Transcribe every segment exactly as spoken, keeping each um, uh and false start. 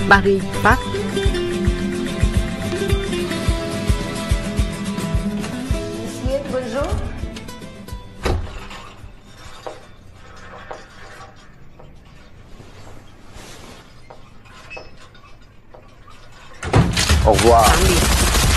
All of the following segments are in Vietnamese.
Paris, Pháp. Au revoir. Tạm biệt.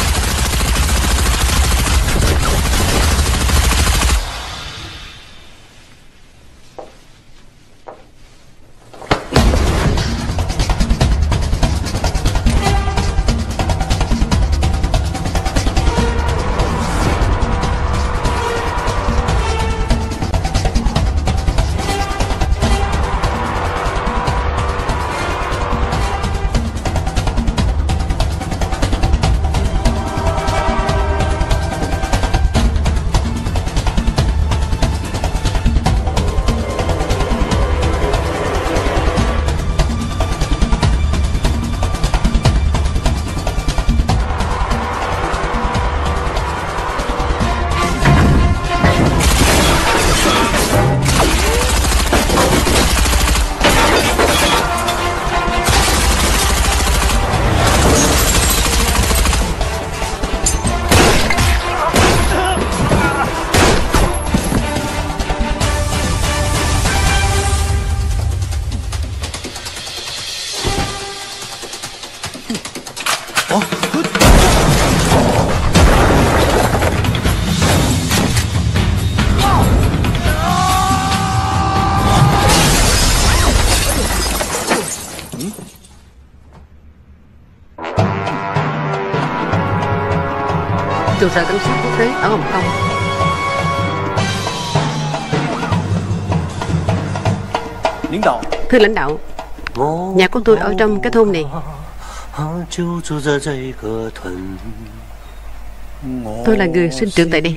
Trụ sở cảnh sát quốc tế ở Hồng Kông. Thưa lãnh đạo, nhà của tôi ở trong cái thôn này. Tôi là người sinh trưởng tại đây.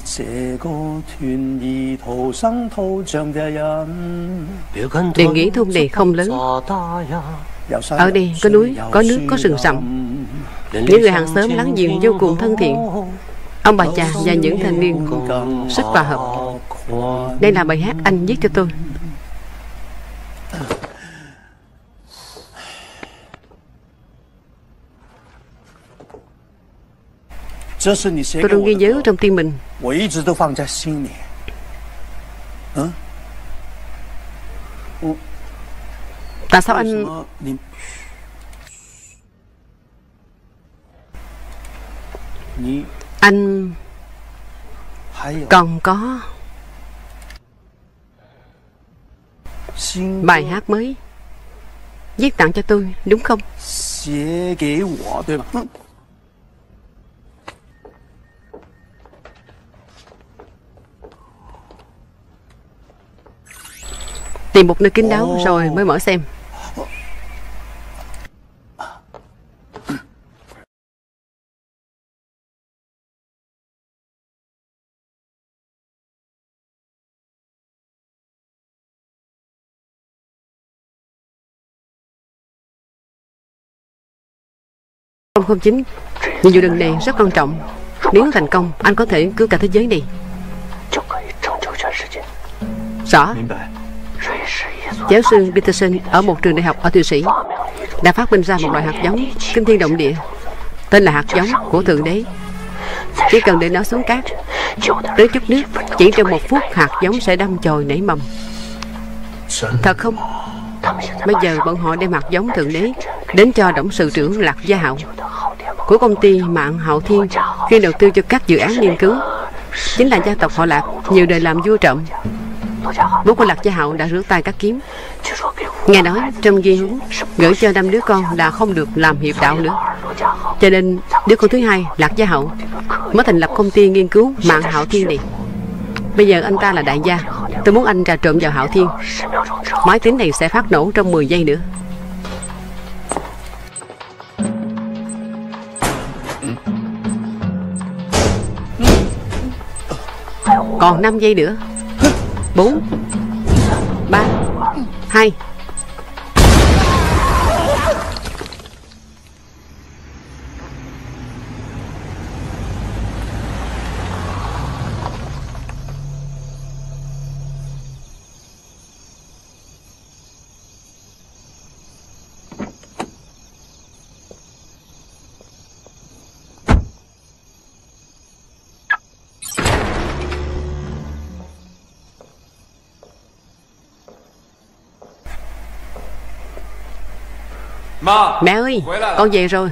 Đề nghị thôn này không lớn. Ở đây có núi, có nước, có rừng rậm. Những người hàng xóm láng giềng vô cùng thân thiện. Ông bà già và những thanh niên rất hòa hợp. Đây là bài hát anh viết cho tôi. Tôi luôn ghi nhớ trong tim mình. Tại sao anh Anh còn có bài hát mới viết tặng cho tôi, đúng không? Tìm một nơi kín đáo rồi mới mở xem. không không chín, nhiệm vụ lần này rất quan trọng. Nếu thành công, anh có thể cứu cả thế giới này. Rõ. Giáo sư Peterson ở một trường đại học ở Thụy Sĩ đã phát minh ra một loại hạt giống kinh thiên động địa, tên là hạt giống của Thượng Đế. Chỉ cần để nó xuống cát, tới chút nước, chỉ trong một phút hạt giống sẽ đâm chồi nảy mầm. Thật không? Bây giờ bọn họ đem hạt giống Thượng Đế đến cho董sự trưởng Lạc Gia Hạo của công ty Mạng Hạo Thiên, chuyên đầu tư cho các dự án nghiên cứu. Chính là gia tộc họ Lạc nhiều đời làm vua trộm. Bố của Lạc Gia Hạo đã rửa tay cắt kiếm. Nghe nói trong di huấn gửi cho năm đứa con là không được làm hiệp đạo nữa. Cho nên đứa con thứ hai, Lạc Gia Hạo, mới thành lập công ty nghiên cứu Mạng Hạo Thiên này. Bây giờ anh ta là đại gia. Tôi muốn anh trà trộn vào Hạo Thiên. Máy tính này sẽ phát nổ trong mười giây nữa. Còn năm giây nữa. Bốn, ba, hai. Mẹ ơi, con về rồi.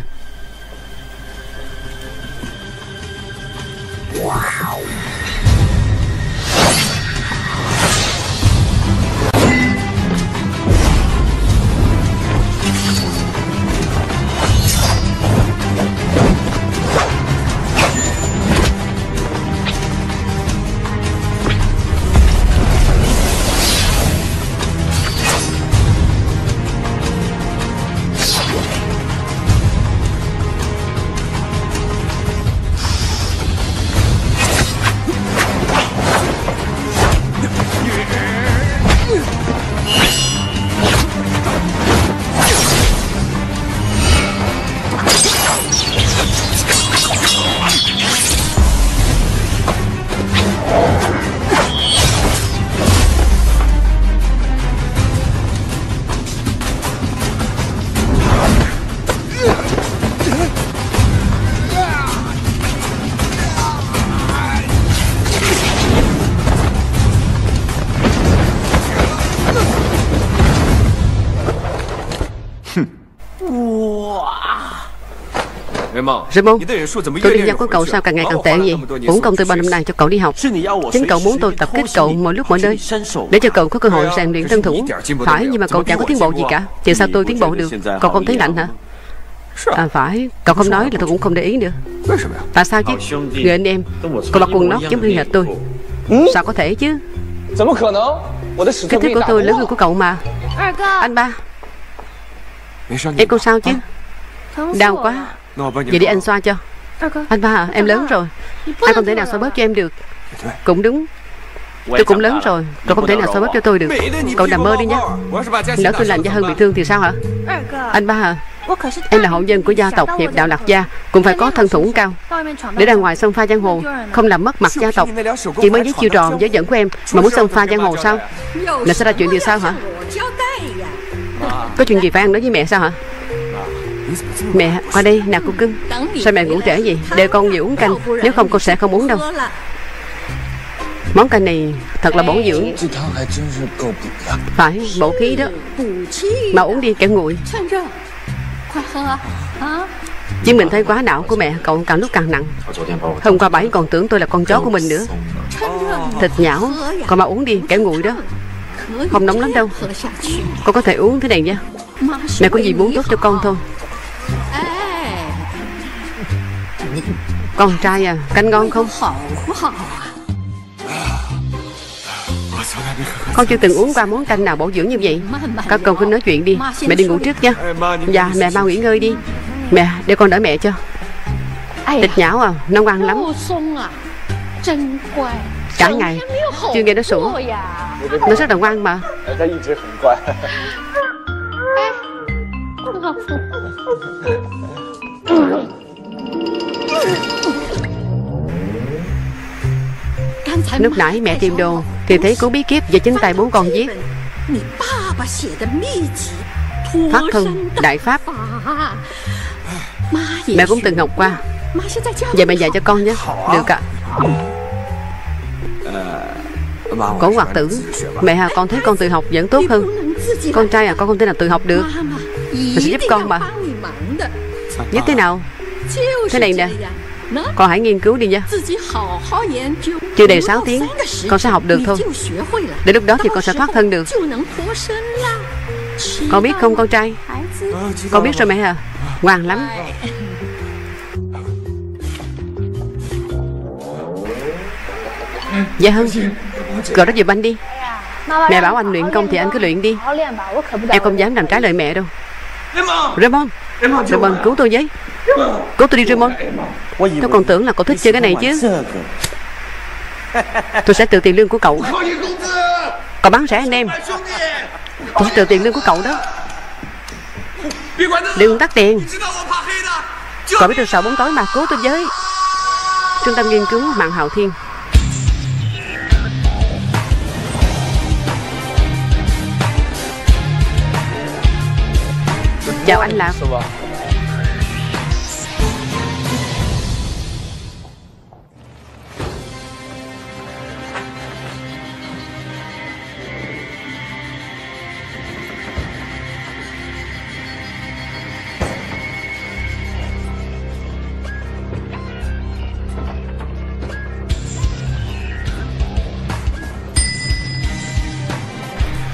Raymond, tôi đi giao của cậu sao càng ngày càng tệ vậy? Uổng công từ bao năm nay cho cậu đi học. Chính cậu muốn tôi tập kích cậu mọi lúc mọi nơi để cho cậu có cơ hội rèn luyện thân thủ. Phải, nhưng mà cậu chẳng có tiến bộ gì cả. Thì sao tôi tiến bộ được? Cậu không thấy lạnh hả? À phải, cậu không nói là tôi cũng không để ý nữa. Tại sao chứ? Người anh em, cậu mặc quần lót giống như hệt tôi. Sao có thể chứ? Kích thước của tôi lớn hơn của cậu mà. Anh ba, em không sao chứ? Đau quá. Vậy đi anh xoa cho. Anh ba à, em lớn rồi, anh không thể nào xoa bóp cho em được. Cũng đúng, tôi cũng lớn rồi, cậu không thể nào xoa bóp cho tôi được. Cậu nằm mơ đi nhé. Lỡ tôi làm Gia Hân bị thương thì sao hả? Anh ba à, em là hậu nhân của gia tộc Hiệp Đạo Lạc Gia, cũng phải có thân thủ cao để ra ngoài xông pha giang hồ, không làm mất mặt gia tộc. Chỉ mới với chiêu trò dối dẫn của em mà muốn xông pha giang hồ sao? Là xảy ra chuyện gì sao hả? Có chuyện gì phải ăn nói với mẹ sao hả? Mẹ, qua đây, nào cô cưng. Sao mẹ ngủ trễ vậy? Để con nhiều uống canh, nếu không con sẽ không uống đâu. Món canh này thật là bổ dưỡng. Phải, bổ khí đó. Mà uống đi kẻo nguội. Chứ mình thấy quá não của mẹ cậu càng lúc càng nặng. Hôm qua bảy còn tưởng tôi là con chó của mình nữa. Thịt nhão, còn mà uống đi kẻo nguội đó. Không nóng lắm đâu. Con có thể uống thế này nha. Mẹ có gì muốn tốt cho con thôi. Con trai à, canh ngon không? Con chưa từng uống qua món canh nào bổ dưỡng như vậy. Các con cứ nói chuyện đi. Mẹ đi ngủ trước nha. Dạ, mẹ mau nghỉ ngơi đi. Mẹ, để con đỡ mẹ cho. Thịt nhão à, nó ngoan lắm. Cả ngày chưa nghe nó sủa. Nó rất là ngoan mà. Lúc nãy mẹ tìm đồ thì thấy có bí kíp và chính tay bố con viết Thoát thân đại pháp. Mẹ cũng từng học qua. Vậy mẹ dạy cho con nhé. Được ạ. Cổ Hoạt Tử, mẹ à, con thấy con tự học vẫn tốt hơn. Con trai à, con không thể nào tự học được. Mình sẽ giúp con mà. Giúp thế nào? Thế này nè, con hãy nghiên cứu đi nha. Chưa đầy sáu tiếng con sẽ học được thôi. Đến lúc đó thì con sẽ thoát thân được. Con biết không con trai? Con biết rồi mẹ à. Ngoan lắm. Dạ Hân, gọi đó về banh đi. Mẹ bảo anh luyện công thì anh cứ luyện đi. Em không dám làm trái lời mẹ đâu. Raymond, Raymond cứu tôi với. Cứu tôi đi Raymond. Tôi còn tưởng là cậu thích chơi cái này chứ. Tôi sẽ trừ tiền lương của cậu. Cậu bán rẻ anh em. Tôi sẽ trừ tiền lương của cậu đó. Đừng tắt tiền. Cậu biết tôi sợ bóng tối mà, cứu tôi với. Trung tâm nghiên cứu Mạng Hạo Thiên. Chào anh Lạc.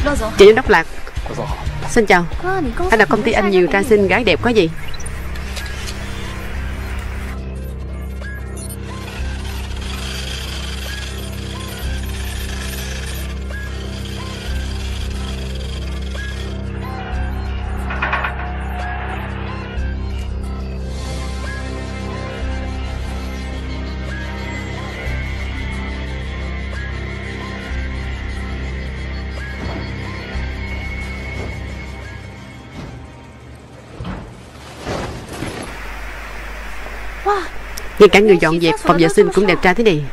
Chị giám đốc Lạc. Xin chào. Anh là công ty anh nhiều trai xinh gái đẹp có gì? Ngay cả người dọn dẹp phòng vệ sinh cũng đẹp trai thế này.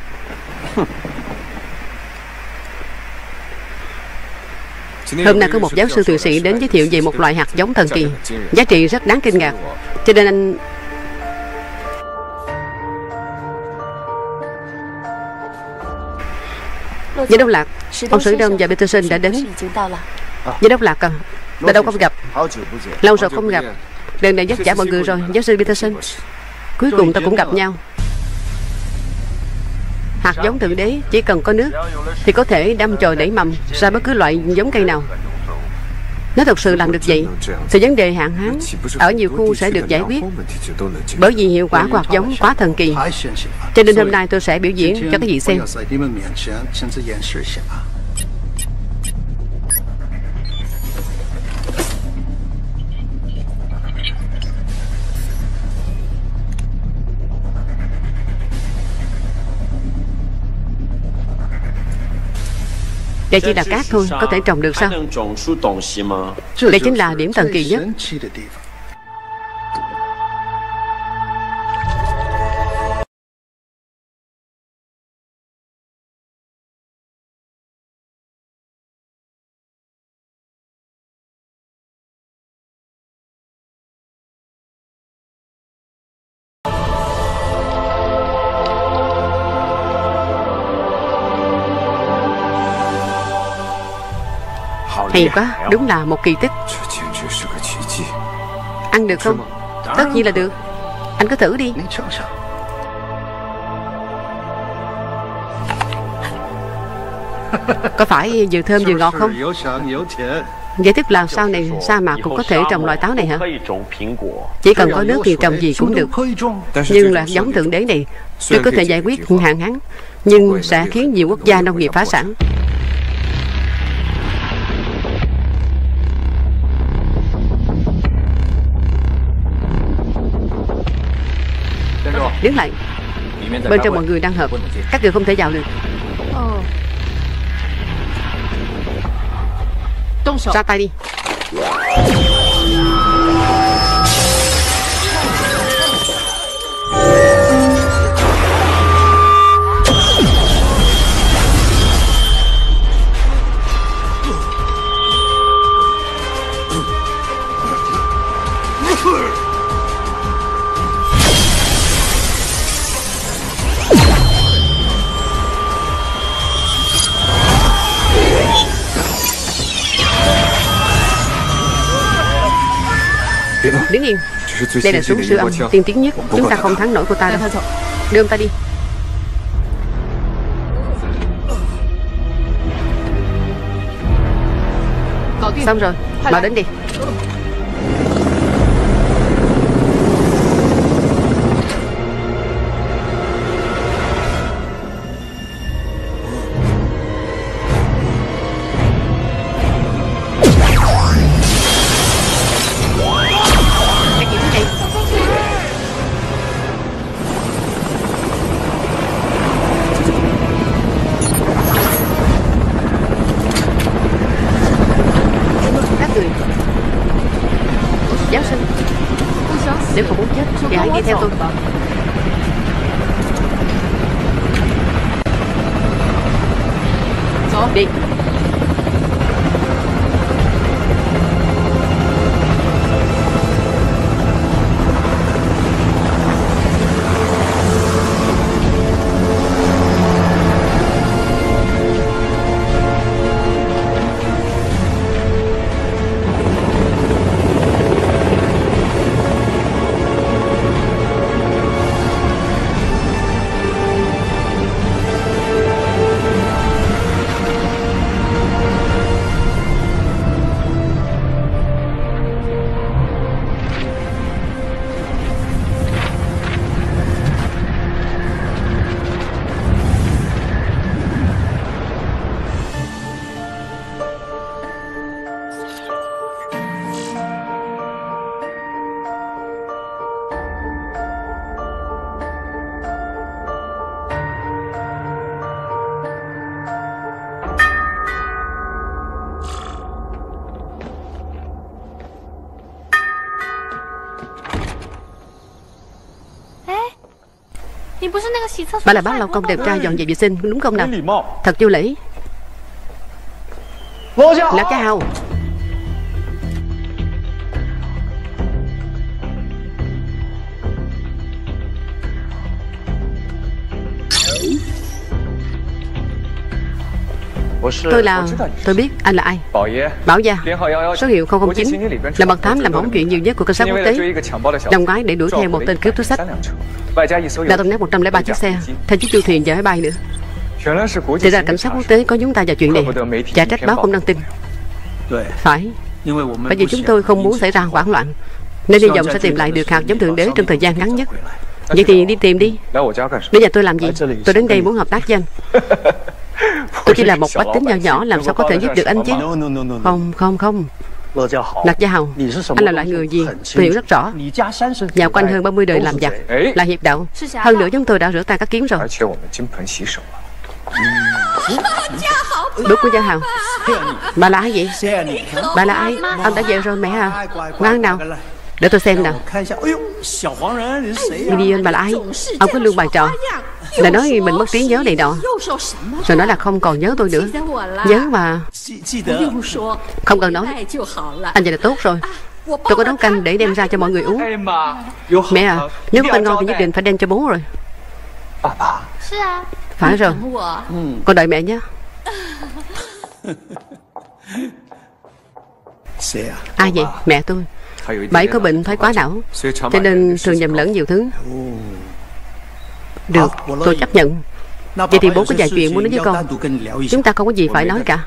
Hôm nay có một giáo sư thụy sĩ đến giới thiệu về một loại hạt giống thần kỳ, giá trị rất đáng kinh ngạc. Cho nên anh... Giám đốc Lạc, ông Sử Đông và Peterson đã đến. Giám đốc Lạc à, đã đâu không gặp. Lâu rồi không gặp. Lần này vất vả mọi người rồi, giáo sư Peterson. Cuối cùng ta cũng gặp nhau. Hạt giống thượng đế chỉ cần có nước thì có thể đâm chồi nảy mầm ra bất cứ loại giống cây nào. Nếu thật sự làm được vậy thì vấn đề hạn hán ở nhiều khu sẽ được giải quyết, bởi vì hiệu quả của hạt giống quá thần kỳ. Cho nên hôm nay tôi sẽ biểu diễn cho các vị xem. Đây chỉ là cát thôi, có thể trồng được sao? Đây chính là điểm thần kỳ nhất. Hay quá, đúng là một kỳ tích. Ăn được không? Tất nhiên là được. Anh cứ thử đi. Có phải vừa thơm vừa ngọt không? Vậy tức là sau này sa mạc cũng có thể trồng loại táo này hả? Chỉ cần có nước thì trồng gì cũng được. Nhưng là giống thượng đế này tuy có thể giải quyết hạn hán, nhưng sẽ khiến nhiều quốc gia nông nghiệp phá sản. Đứng lại. Bên trong mọi người đang họp, các người không thể vào được. Ra tay đi. Đứng yên. Đây là súng siêu âm tiên tiến nhất. Chúng ta không thắng nổi cô ta đâu. Đưa ông ta đi. Xong rồi, bảo đến đi. Giáo sư, nếu không muốn chết thì hãy đi theo tôi. Đi. Bà là bác lau công đẹp trai dọn dẹp vệ sinh đúng không nào? Thật vô lễ. Lão Gia Hầu. Tôi là... Tôi biết anh là ai. Bảo gia. Số hiệu không không chín là mật thám làm hỏng chuyện nhiều nhất của cảnh sát quốc tế. Năm ngoái để đuổi theo một tên cướp túi xách đã tông nát một trăm lẻ ba chiếc xe, thêm chiếc du thuyền và máy bay nữa. Thì ra cảnh sát quốc tế có nhúng tay vào chuyện này. Chả trách báo không đăng tin. Phải. Bởi vì chúng tôi không muốn xảy ra hoảng loạn, nên hy vọng sẽ tìm lại được hạt giống thượng đế trong thời gian ngắn nhất. Vậy thì đi tìm đi. Đến giờ tôi làm gì? Tôi đến đây muốn hợp tác với anh. Tôi chỉ là một bách tính nhỏ nhỏ, làm sao có thể giúp được anh chứ? Không, không, không. Lạc Gia Hầu, anh là loại người gì? Tôi hiểu rất rõ. Nhà của anh hơn ba mươi đời làm giặc, là hiệp đạo. Hơn nữa chúng tôi đã rửa tay các kiếm rồi. Đúng của Gia Hầu. Bà là ai vậy? Bà là ai? Ông đã về rồi mẹ à? Ngoan nào, để tôi xem nào. Đi anh, bà là ai? Ông có luôn bài trò là nói mình mất trí nhớ này nọ, rồi nói là không còn nhớ tôi nữa. Nhớ mà. Không cần nói. Anh vậy là tốt rồi. Tôi có nấu canh để đem ra cho mọi người uống. Mẹ à, nếu có canh ngon thì nhất định phải đem cho bố rồi. Phải rồi. Con đợi mẹ nhé. Ai vậy? Mẹ tôi. Bà ấy có bệnh thoái quá não, cho nên thường nhầm lẫn nhiều thứ. Được, tôi chấp nhận. Vậy thì bố có vài chuyện muốn nói với con. Chúng ta không có gì phải nói cả.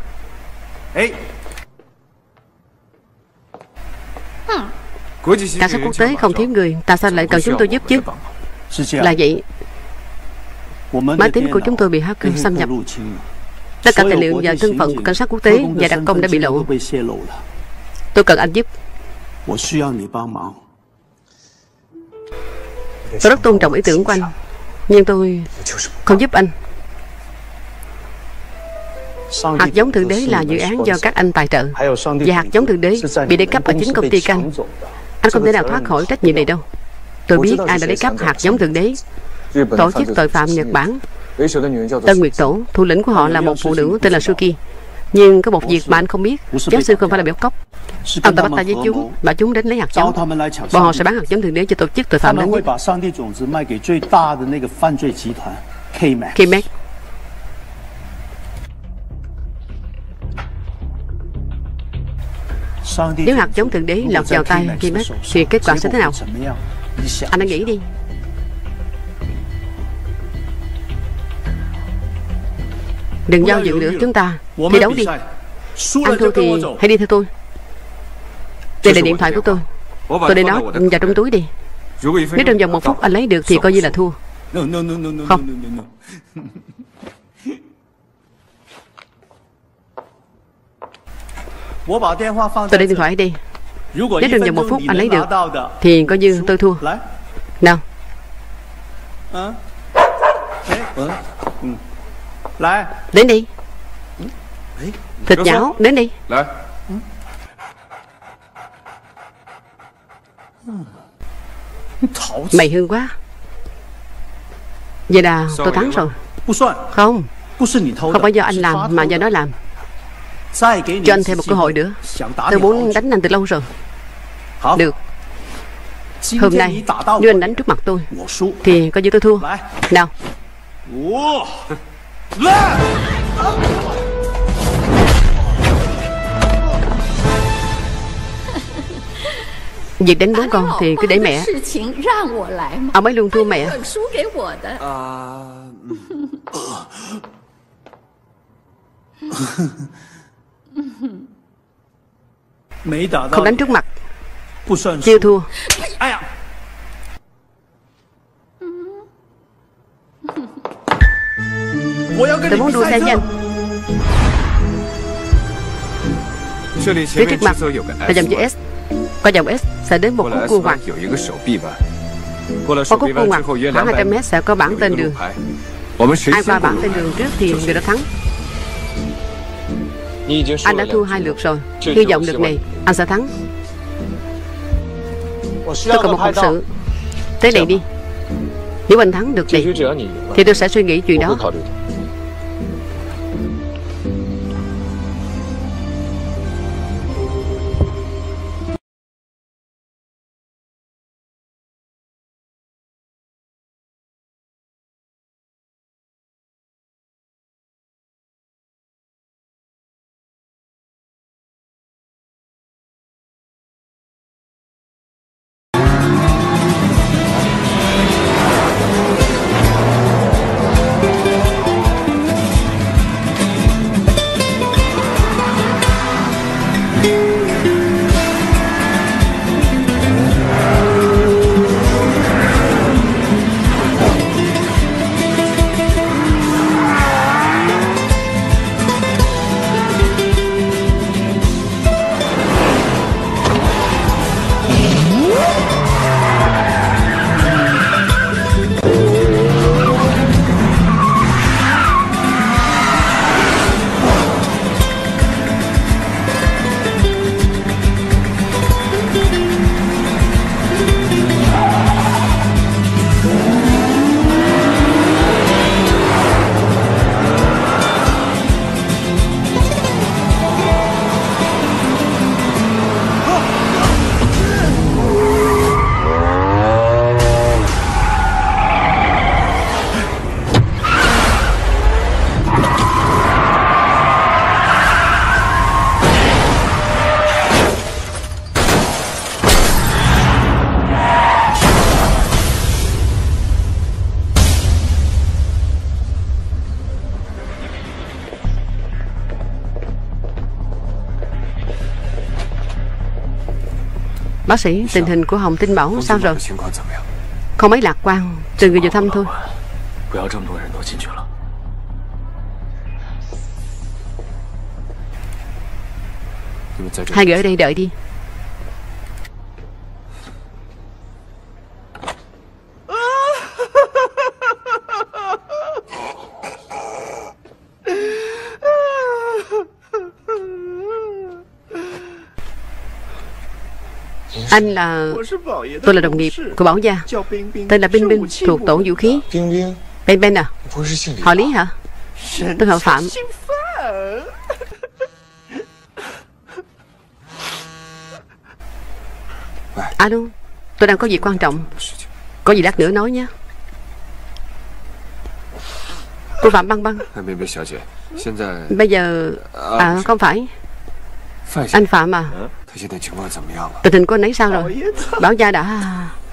Cảnh sát quốc tế không thiếu người, tại sao lại cần chúng tôi giúp chứ? Là vậy. Máy tính của chúng tôi bị hacker xâm nhập. Tất cả tài liệu và thân phận của cảnh sát quốc tế và đặc công đã bị lộ. Tôi cần anh giúp. Tôi rất tôn trọng ý tưởng của anh, nhưng tôi không giúp anh. Hạt giống thượng đế là dự án do các anh tài trợ, và hạt giống thượng đế bị lấy cắp ở chính công ty Canh. Anh không thể nào thoát khỏi trách nhiệm này đâu. Tôi biết ai đã lấy cắp hạt giống thượng đế. Tổ chức tội phạm Nhật Bản Tân Nguyệt Tổ, thủ lĩnh của họ là một phụ nữ tên là Suki. Nhưng có một việc mà anh không biết, giáo sư không phải là béo cóc. Ông ta bắt tay với chúng, bảo chúng đến lấy hạt giống. Bọn họ sẽ bán hạt giống thượng đế cho tổ chức tội phạm lớn nhất K-Mac. Nếu hạt giống thượng đế lọt vào tay K-Mac thì kết quả sẽ thế nào? Anh hãy nghĩ đi. Đừng giao dự nữa, chúng ta thi đấu đi. Anh thua thì hãy đi theo tôi. Đây là điện thoại của tôi. Tôi để nó vào trong túi đi. Nếu trong vòng một phút anh lấy được thì coi như là thua. Không. Tôi để điện thoại đi. Nếu trong vòng một phút anh lấy được thì coi như tôi thua. Nào. Đến đi. Thịt nhão, đến đi. Mày hư quá. Vậy là tôi thắng rồi. Không, không phải do anh làm mà do nó làm. Cho anh thêm một cơ hội nữa. Tôi muốn đánh anh từ lâu rồi. Được. Hôm nay nếu anh đánh trước mặt tôi thì coi như tôi thua. Nào. Việc đánh bố con thì cứ để mẹ. Ông ấy luôn thua mẹ. Không đánh trước mặt chưa thua. Tôi muốn đua xe với anh. Phía trước mặt là dòng chữ S. Qua dòng S sẽ đến một khúc cua ngoặt. Qua khúc cua ngoặt khoảng hai trăm mét sẽ có bảng tên đường. Ai qua bảng tên đường trước thì người đó thắng. Anh đã thua hai lượt rồi. Hy vọng lượt này anh sẽ thắng. Tôi cần một hộp sự. Tới đây đi. Nếu anh thắng được này thì tôi sẽ suy nghĩ chuyện đó. Bác sĩ, tình hình của Hồng Tinh Bảo sao rồi? Không mấy lạc quan, trừ người vào thăm thôi. Hai người ở đây đợi đi. Anh là... Tôi là đồng nghiệp của Bảo gia, tên là Binh Binh, thuộc tổ vũ khí. Ben Ben à? Họ Lý hả? Tôi họ Phạm. Alo, tôi đang có việc quan trọng. Có gì lát nữa nói nhé. Cô Phạm Băng Băng. Bây giờ... À không phải, anh Phạm à. Tình hình của anh ấy sao rồi? Bảo gia đã...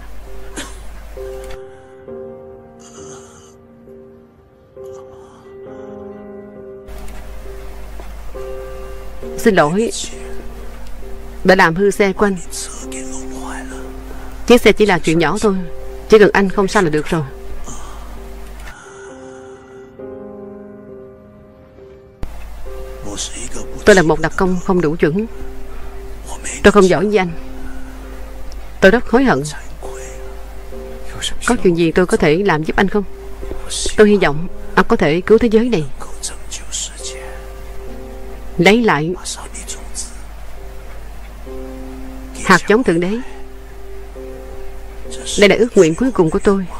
Xin lỗi, đã làm hư xe của anh. Chiếc xe chỉ là chuyện nhỏ thôi, chỉ cần anh không sao là được rồi. Tôi là một đặc công không đủ chuẩn. Tôi không giỏi với anh. Tôi rất hối hận. Có chuyện gì tôi có thể làm giúp anh không? Tôi hy vọng anh có thể cứu thế giới này, lấy lại hạt giống thượng đế. Đây là ước nguyện cuối cùng của tôi.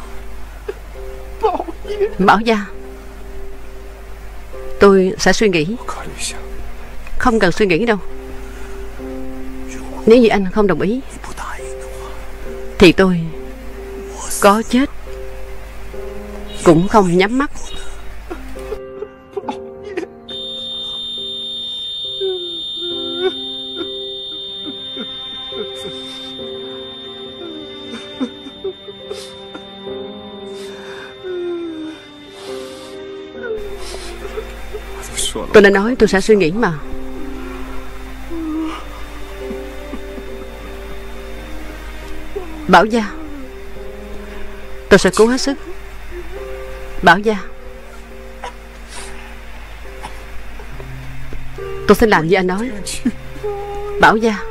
Bảo gia, tôi sẽ suy nghĩ. Không cần suy nghĩ đâu. Nếu như anh không đồng ý thì tôi có chết cũng không nhắm mắt. Tôi đã nói tôi sẽ suy nghĩ mà. Bảo gia, tôi sẽ cố hết sức. Bảo gia, tôi sẽ làm như anh nói. Bảo gia,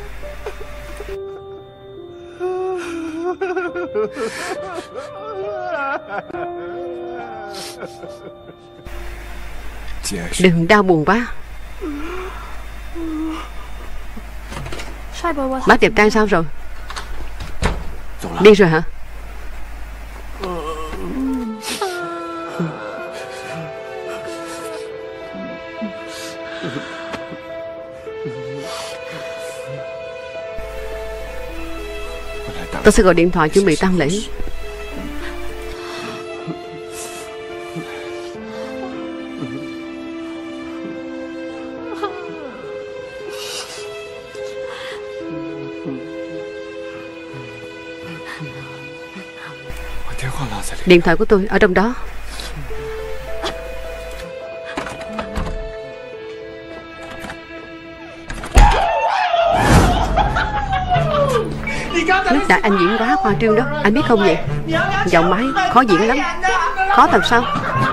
đừng đau buồn quá. Bác đẹp trai sao rồi? Đi rồi hả? Tôi sẽ gọi điện thoại chuẩn bị tang lễ. Điện thoại của tôi ở trong đó. Lúc nãy anh diễn quá khoa trương đó, anh biết không vậy? Giọng máy khó diễn lắm. Khó thật sao?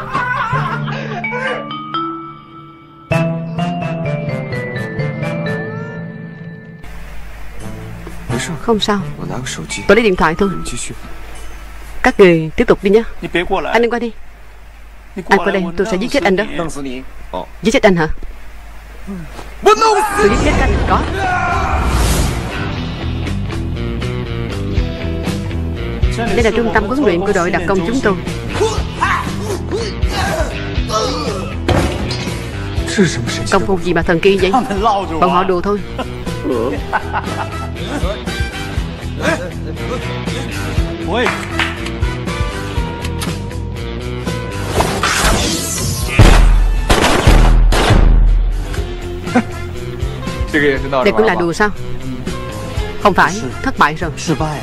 Không sao, tôi lấy điện thoại thôi. Các người tiếp tục đi nhé. Anh đừng qua đi. Anh qua đây tôi sẽ giết chết anh đó. Giết chết anh hả? Tôi giết chết anh. Có. Đây là trung tâm huấn luyện của đội đặc công chúng tôi. Công phu gì mà thần kỳ vậy? Bọn họ đùa thôi. Đây cũng là đùa sao? Không phải, thất bại rồi.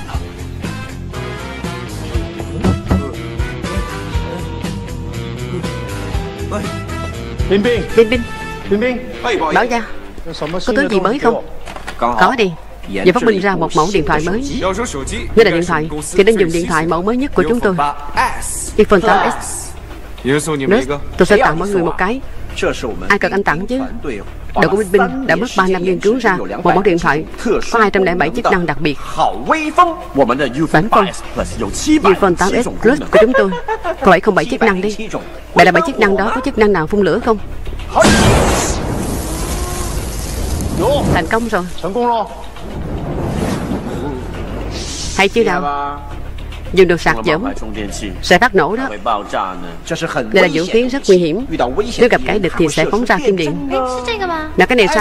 Bin Bin, Bin Bin, Bảo Gia, có thứ gì mới không? Có đi. Giờ phát minh ra một mẫu điện thoại mới. Nếu là điện thoại thì nên dùng điện thoại mẫu mới nhất của chúng tôi, iPhone tám S. Nếu tôi sẽ tặng mọi người một cái. Ai cần anh tặng chứ? Đội của Bin Bin đã mất ba năm nghiên cứu ra một mẫu điện thoại có hai trăm lẻ bảy chức năng đặc biệt. Bản phong iPhone tám S Plus của chúng tôi có bảy không bảy chức năng đi. Vậy là bảy chức năng đó có chức năng nào phun lửa không? Thành công rồi. Hay chưa nào? Dùng đồ sạc dẫm sẽ phát nổ đó. Đây là vũ khí rất nguy hiểm. Nếu gặp kẻ địch thì sẽ phóng ra kim điện. Là cái này sao?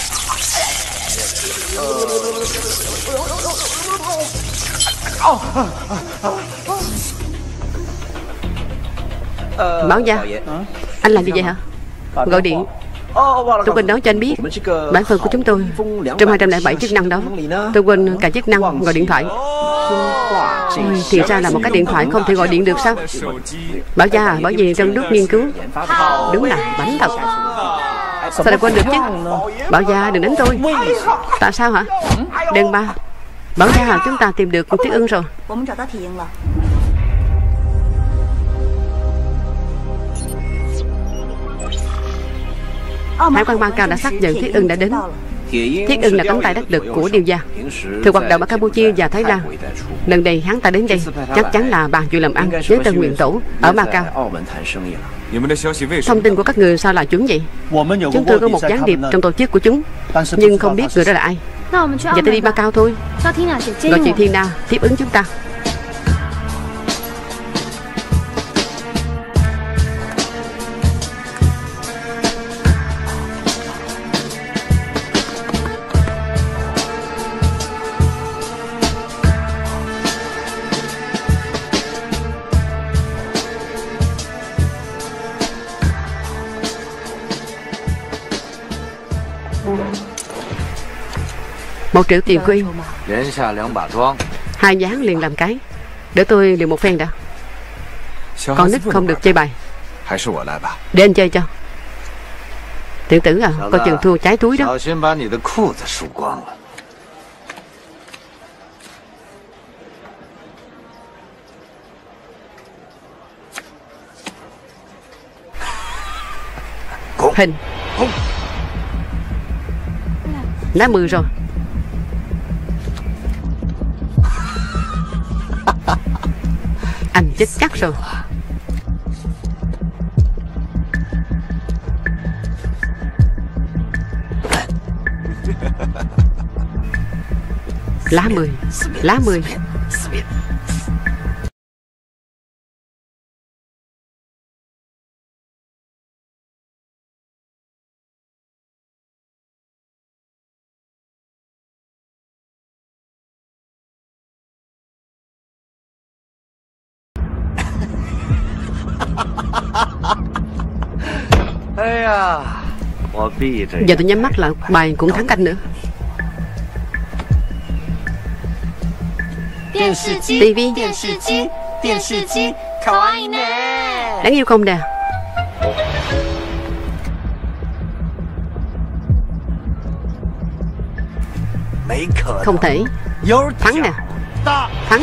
Bảo Gia, anh làm gì vậy hả? Gọi điện. Tôi quên nói cho anh biết, bản phần của chúng tôi trong hai trăm lẻ bảy chức năng đó, tôi quên cả chức năng gọi điện thoại. Ôi, thì ra là một cái điện thoại không thể gọi điện được sao? Bảo Gia à, bởi vì trong lúc nghiên cứu. Đúng là bánh thật. Sao lại quên được chứ? Bảo Gia đừng đánh tôi. Tại sao hả? Đen ba. Bảo Gia à, chúng ta tìm được Tuyết Ưng rồi. Hải quan Macau đã xác nhận Thiết Ưng đã đến. Thiết Ưng là cánh tay đắc lực của Điêu gia, thường hoạt động ở Campuchia và Thái Lan. Lần này hắn ta đến đây chắc chắn là bàn chuyện làm ăn với Tân Nguyện Tổ ở Macau. Thông tin của các người sao là chuẩn vậy? Chúng tôi có một gián điệp trong tổ chức của chúng, nhưng không biết người đó là ai. Vậy tôi đi Macau thôi. Gọi chị Thiên Na tiếp ứng chúng ta. Một triệu tiền quy. Hai dáng liền làm cái. Để tôi liều một phen đã. Con nít không được chơi bài. Để anh chơi cho. Tiểu tử à, coi chừng thua trái túi đó. Hình. Lá mười rồi. Anh chết chắc rồi. Lá mười. Lá mười. Giờ tôi nhắm mắt lại bài cũng thắng canh nữa. Tivi. Đáng yêu không nè. Không thể. Thắng nè. Thắng.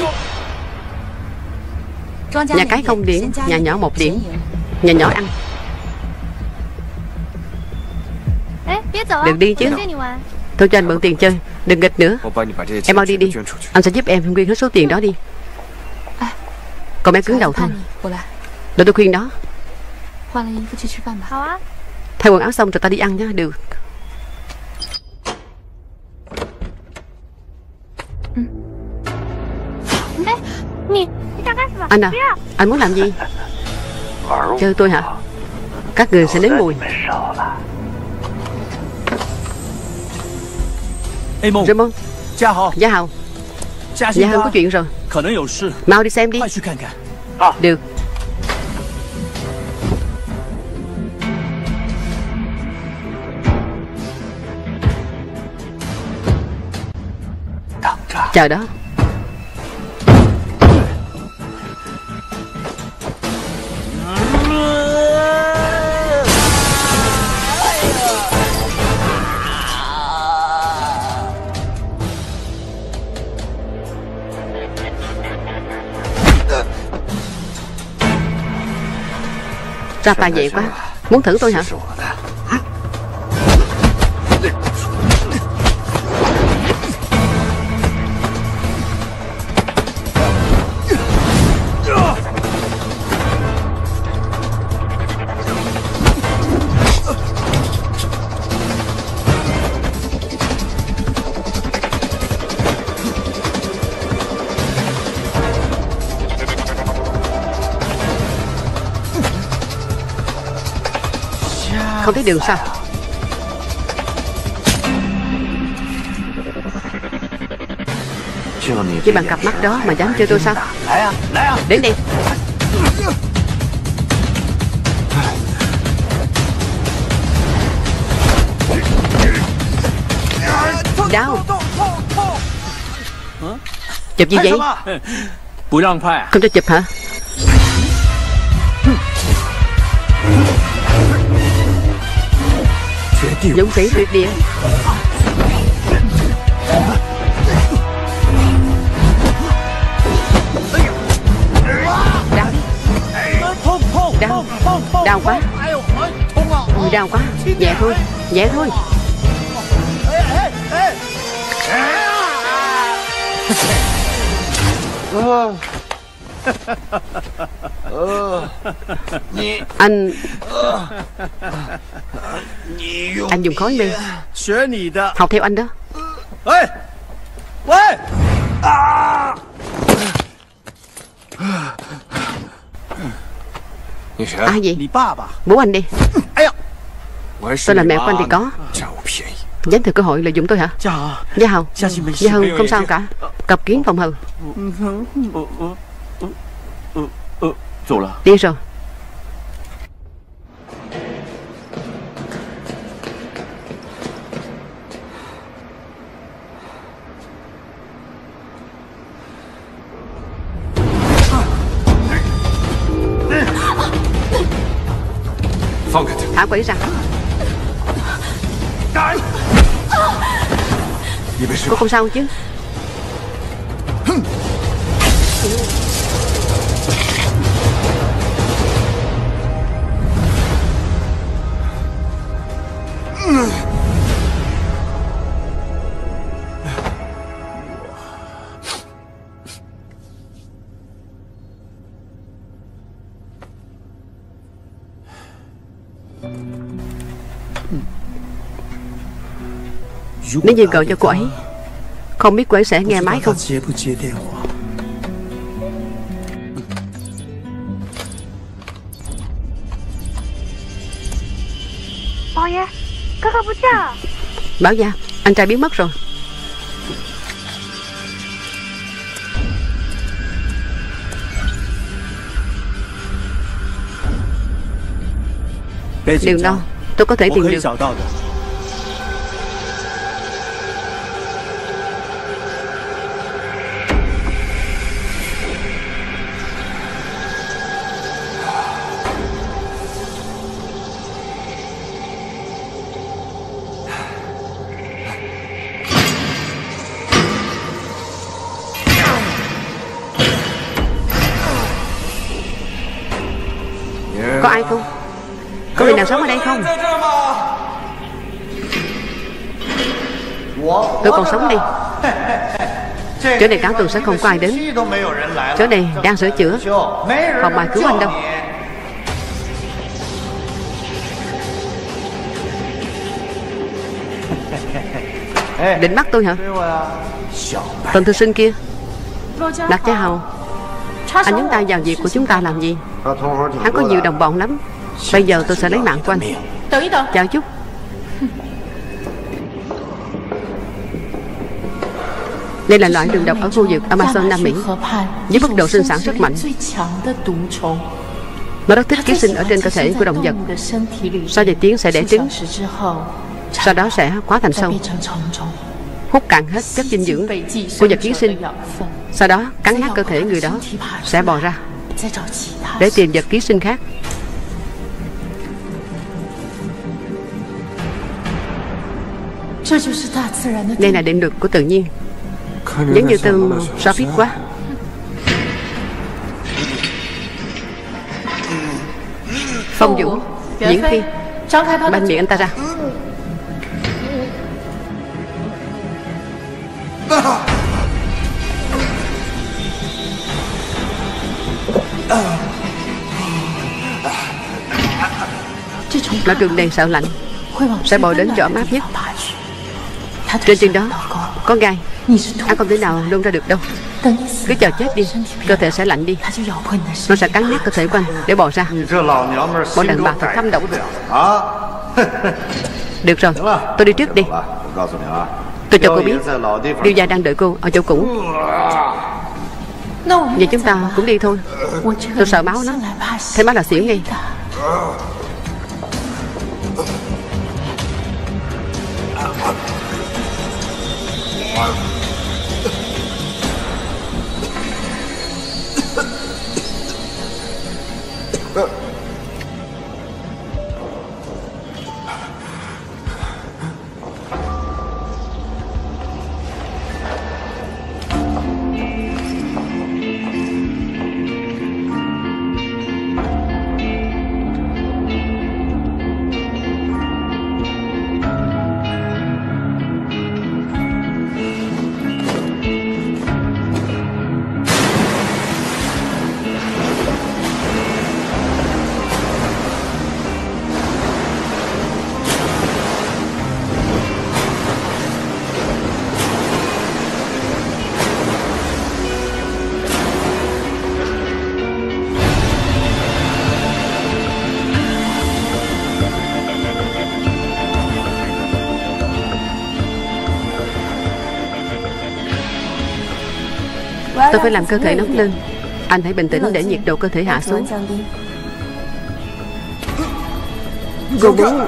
Nhà cái không điểm, nhà nhỏ một điểm. Nhà nhỏ ăn. Đừng đi chứ. Tôi cho anh mượn tiền chơi. Đừng nghịch nữa. Em mau đi đi. Anh sẽ giúp em quyên hết số tiền đó đi. Còn bé cứng đầu thôi. Để tôi khuyên đó. Thay quần áo xong rồi ta đi ăn nhá. Được. Anh à, anh muốn làm gì? Chơi tôi hả? Các người sẽ nếm mùi. Raymond, Gia Hào, Gia Hân có chuyện rồi. Mau đi xem đi. Được. Chờ đó. Ra tài nhẹ quá. Muốn thử tôi hả? Không thấy đường sao? Chỉ bằng cặp mắt đó mà dám chơi tôi sao? Đến đi. Đau. Chụp gì vậy? Không cho chụp hả? Dũng sĩ tuyệt địa. Đau. Đau. Đau quá. Ôi, đau quá. Nhẹ thôi. Nhẹ thôi. Anh Anh dùng khói mê. Học theo anh đó. Ai vậy? Bố anh đi. Tôi là mẹ của anh thì có. Dám thừa cơ hội lợi dụng tôi hả? Gia Hào. Gia Hân không sao cả. Cặp kiến phòng hờ. Đi rồi. Thả quỷ ra. Cô không sao chứ? Nếu như gọi cho cô ấy, không biết cô ấy sẽ nghe máy không? Bảo gia, anh trai biến mất rồi. Đừng đâu, tôi có thể tìm được. Có ai không? Có người nào sống ở đây không? Tôi còn sống đi. Chỗ này cả tuần sẽ không có ai đến. Chỗ này đang sửa chữa, không ai cứu anh đâu. Định bắt tôi hả? Tần thư sinh kia, Lạc Gia Hầu, anh nhúng tay vào việc của chúng ta làm gì? Hắn có nhiều đồng bọn lắm. Bây giờ tôi sẽ lấy mạng của anh. Chào chút. Đây là loại đường độc ở khu vực Amazon Nam Mỹ, với mức độ sinh sản rất mạnh. Nó rất thích ký sinh ở trên cơ thể của động vật. Sau vài tiếng sẽ đẻ trứng, sau đó sẽ hóa thành sâu, hút cạn hết chất dinh dưỡng của vật ký sinh, sau đó cắn nát cơ thể người đó, sẽ bò ra để tìm vật ký sinh khác. Đây là định luật của tự nhiên, giống như tôm Sophie quá. Phong Vũ, Diễn Phi, banh miệng anh ta ra. Loại đường này sợ lạnh, sẽ bò đến chỗ ấm áp nhất. Trên chân đó có gai, anh không thể nào luôn ra được đâu. Cứ chờ chết đi, cơ thể sẽ lạnh đi. Nó sẽ cắn nát cơ thể của anh để bò ra. Bọn đàn bà thật thâm độc. Được rồi, tôi đi trước đi. Tôi cho cô biết, Điêu gia đang đợi cô ở chỗ cũ. Vậy chúng ta cũng đi thôi. Tôi sợ máu lắm, thấy máu là xỉu ngay. Tôi phải làm cơ thể nóng lên. Anh hãy bình tĩnh để nhiệt độ cơ thể hạ xuống. Cô muốn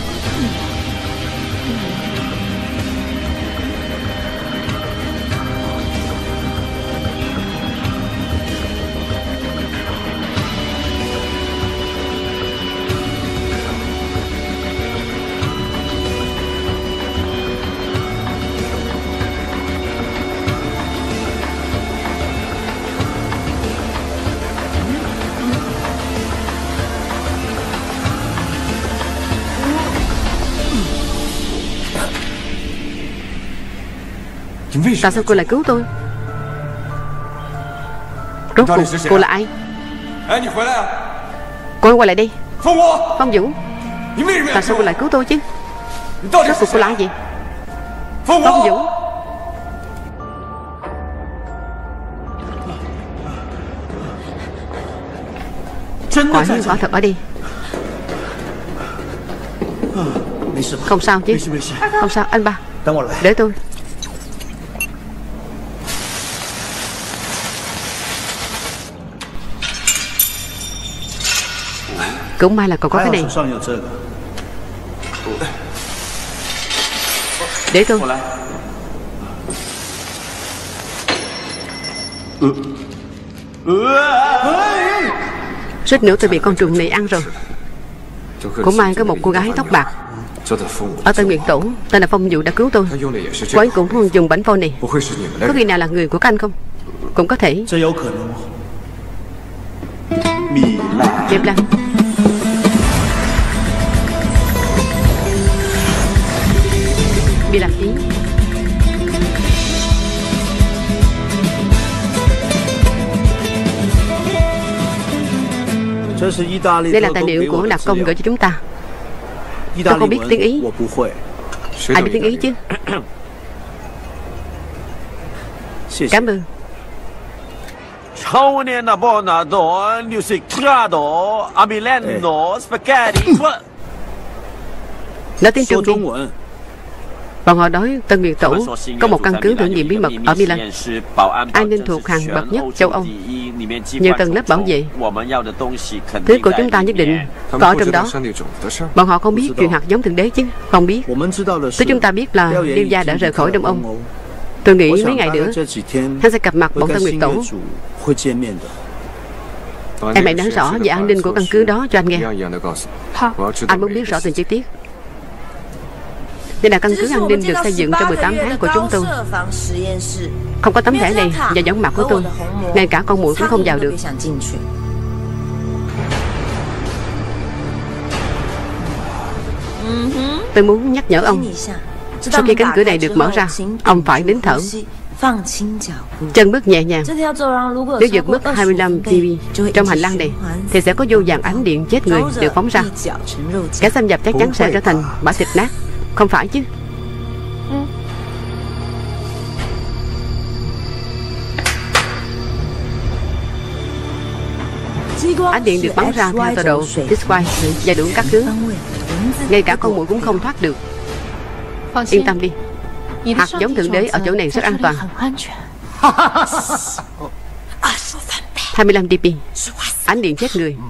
tại sao cô lại cứu tôi? Rốt cuộc cô là ai? Cô quay lại đây. Phong Vũ, tại sao cô lại cứu tôi chứ? Rốt cuộc cô là ai vậy? Phong Vũ, quả nhiên quả thật ở đây. Không sao chứ? Không sao anh ba, để tôi. Cũng may là còn có cái này. Để tôi. Suýt nữa tôi bị con trùng này ăn rồi. Cũng may có một cô gái tóc bạc ở Tân Nguyệt Tổ tên là Phong Dụ đã cứu tôi. Cô ấy cũng dùng bánh phôi này. Có khi nào là người của các anh không? Cũng có thể. Diệp Lan. Bị làm gì? Đây là tài liệu của đặc công gửi cho chúng ta. Tôi không biết tiếng Ý. Ai biết tiếng Ý chứ? Cảm ơn. Nói tiếng Trung đi. Bọn họ nói Tân Nguyệt Tổ có một căn cứ thử nghiệm bí mật ở Milan, an ninh thuộc hàng bậc nhất châu Âu, nhiều tầng lớp bảo vệ. Thứ của chúng ta nhất định có ở trong đó. Bọn họ không biết chuyện hạt giống thượng đế chứ? Không biết. Thứ chúng ta biết là Liêu gia đã rời khỏi Đông Âu. Tôi nghĩ mấy ngày nữa hắn sẽ gặp mặt bọn Tân Nguyệt Tổ. Em hãy nói rõ về an ninh của căn cứ đó cho anh nghe. Anh muốn biết rõ từng chi tiết. Đây là căn cứ an ninh được xây dựng trong mười tám tháng của chúng tôi. Không có tấm thẻ này và giống mặt của tôi. Ngay cả con muỗi cũng không vào được. Tôi muốn nhắc nhở ông, sau khi cánh cửa này được mở ra, ông phải nín thở, chân bước nhẹ nhàng. Nếu vượt mức hai mươi lăm ti bi trong hành lang này thì sẽ có vô vàn ánh điện chết người được phóng ra. Kẻ xâm nhập chắc chắn sẽ trở thành bã thịt nát. Không phải chứ? Ánh điện được bắn ra theo tọa độ X-Y và đủ các hướng. Ngay cả con muỗi cũng không thoát được. Yên tâm đi, hạt giống thượng đế ở chỗ này rất an toàn. hai mươi lăm ti bi, ánh điện chết người.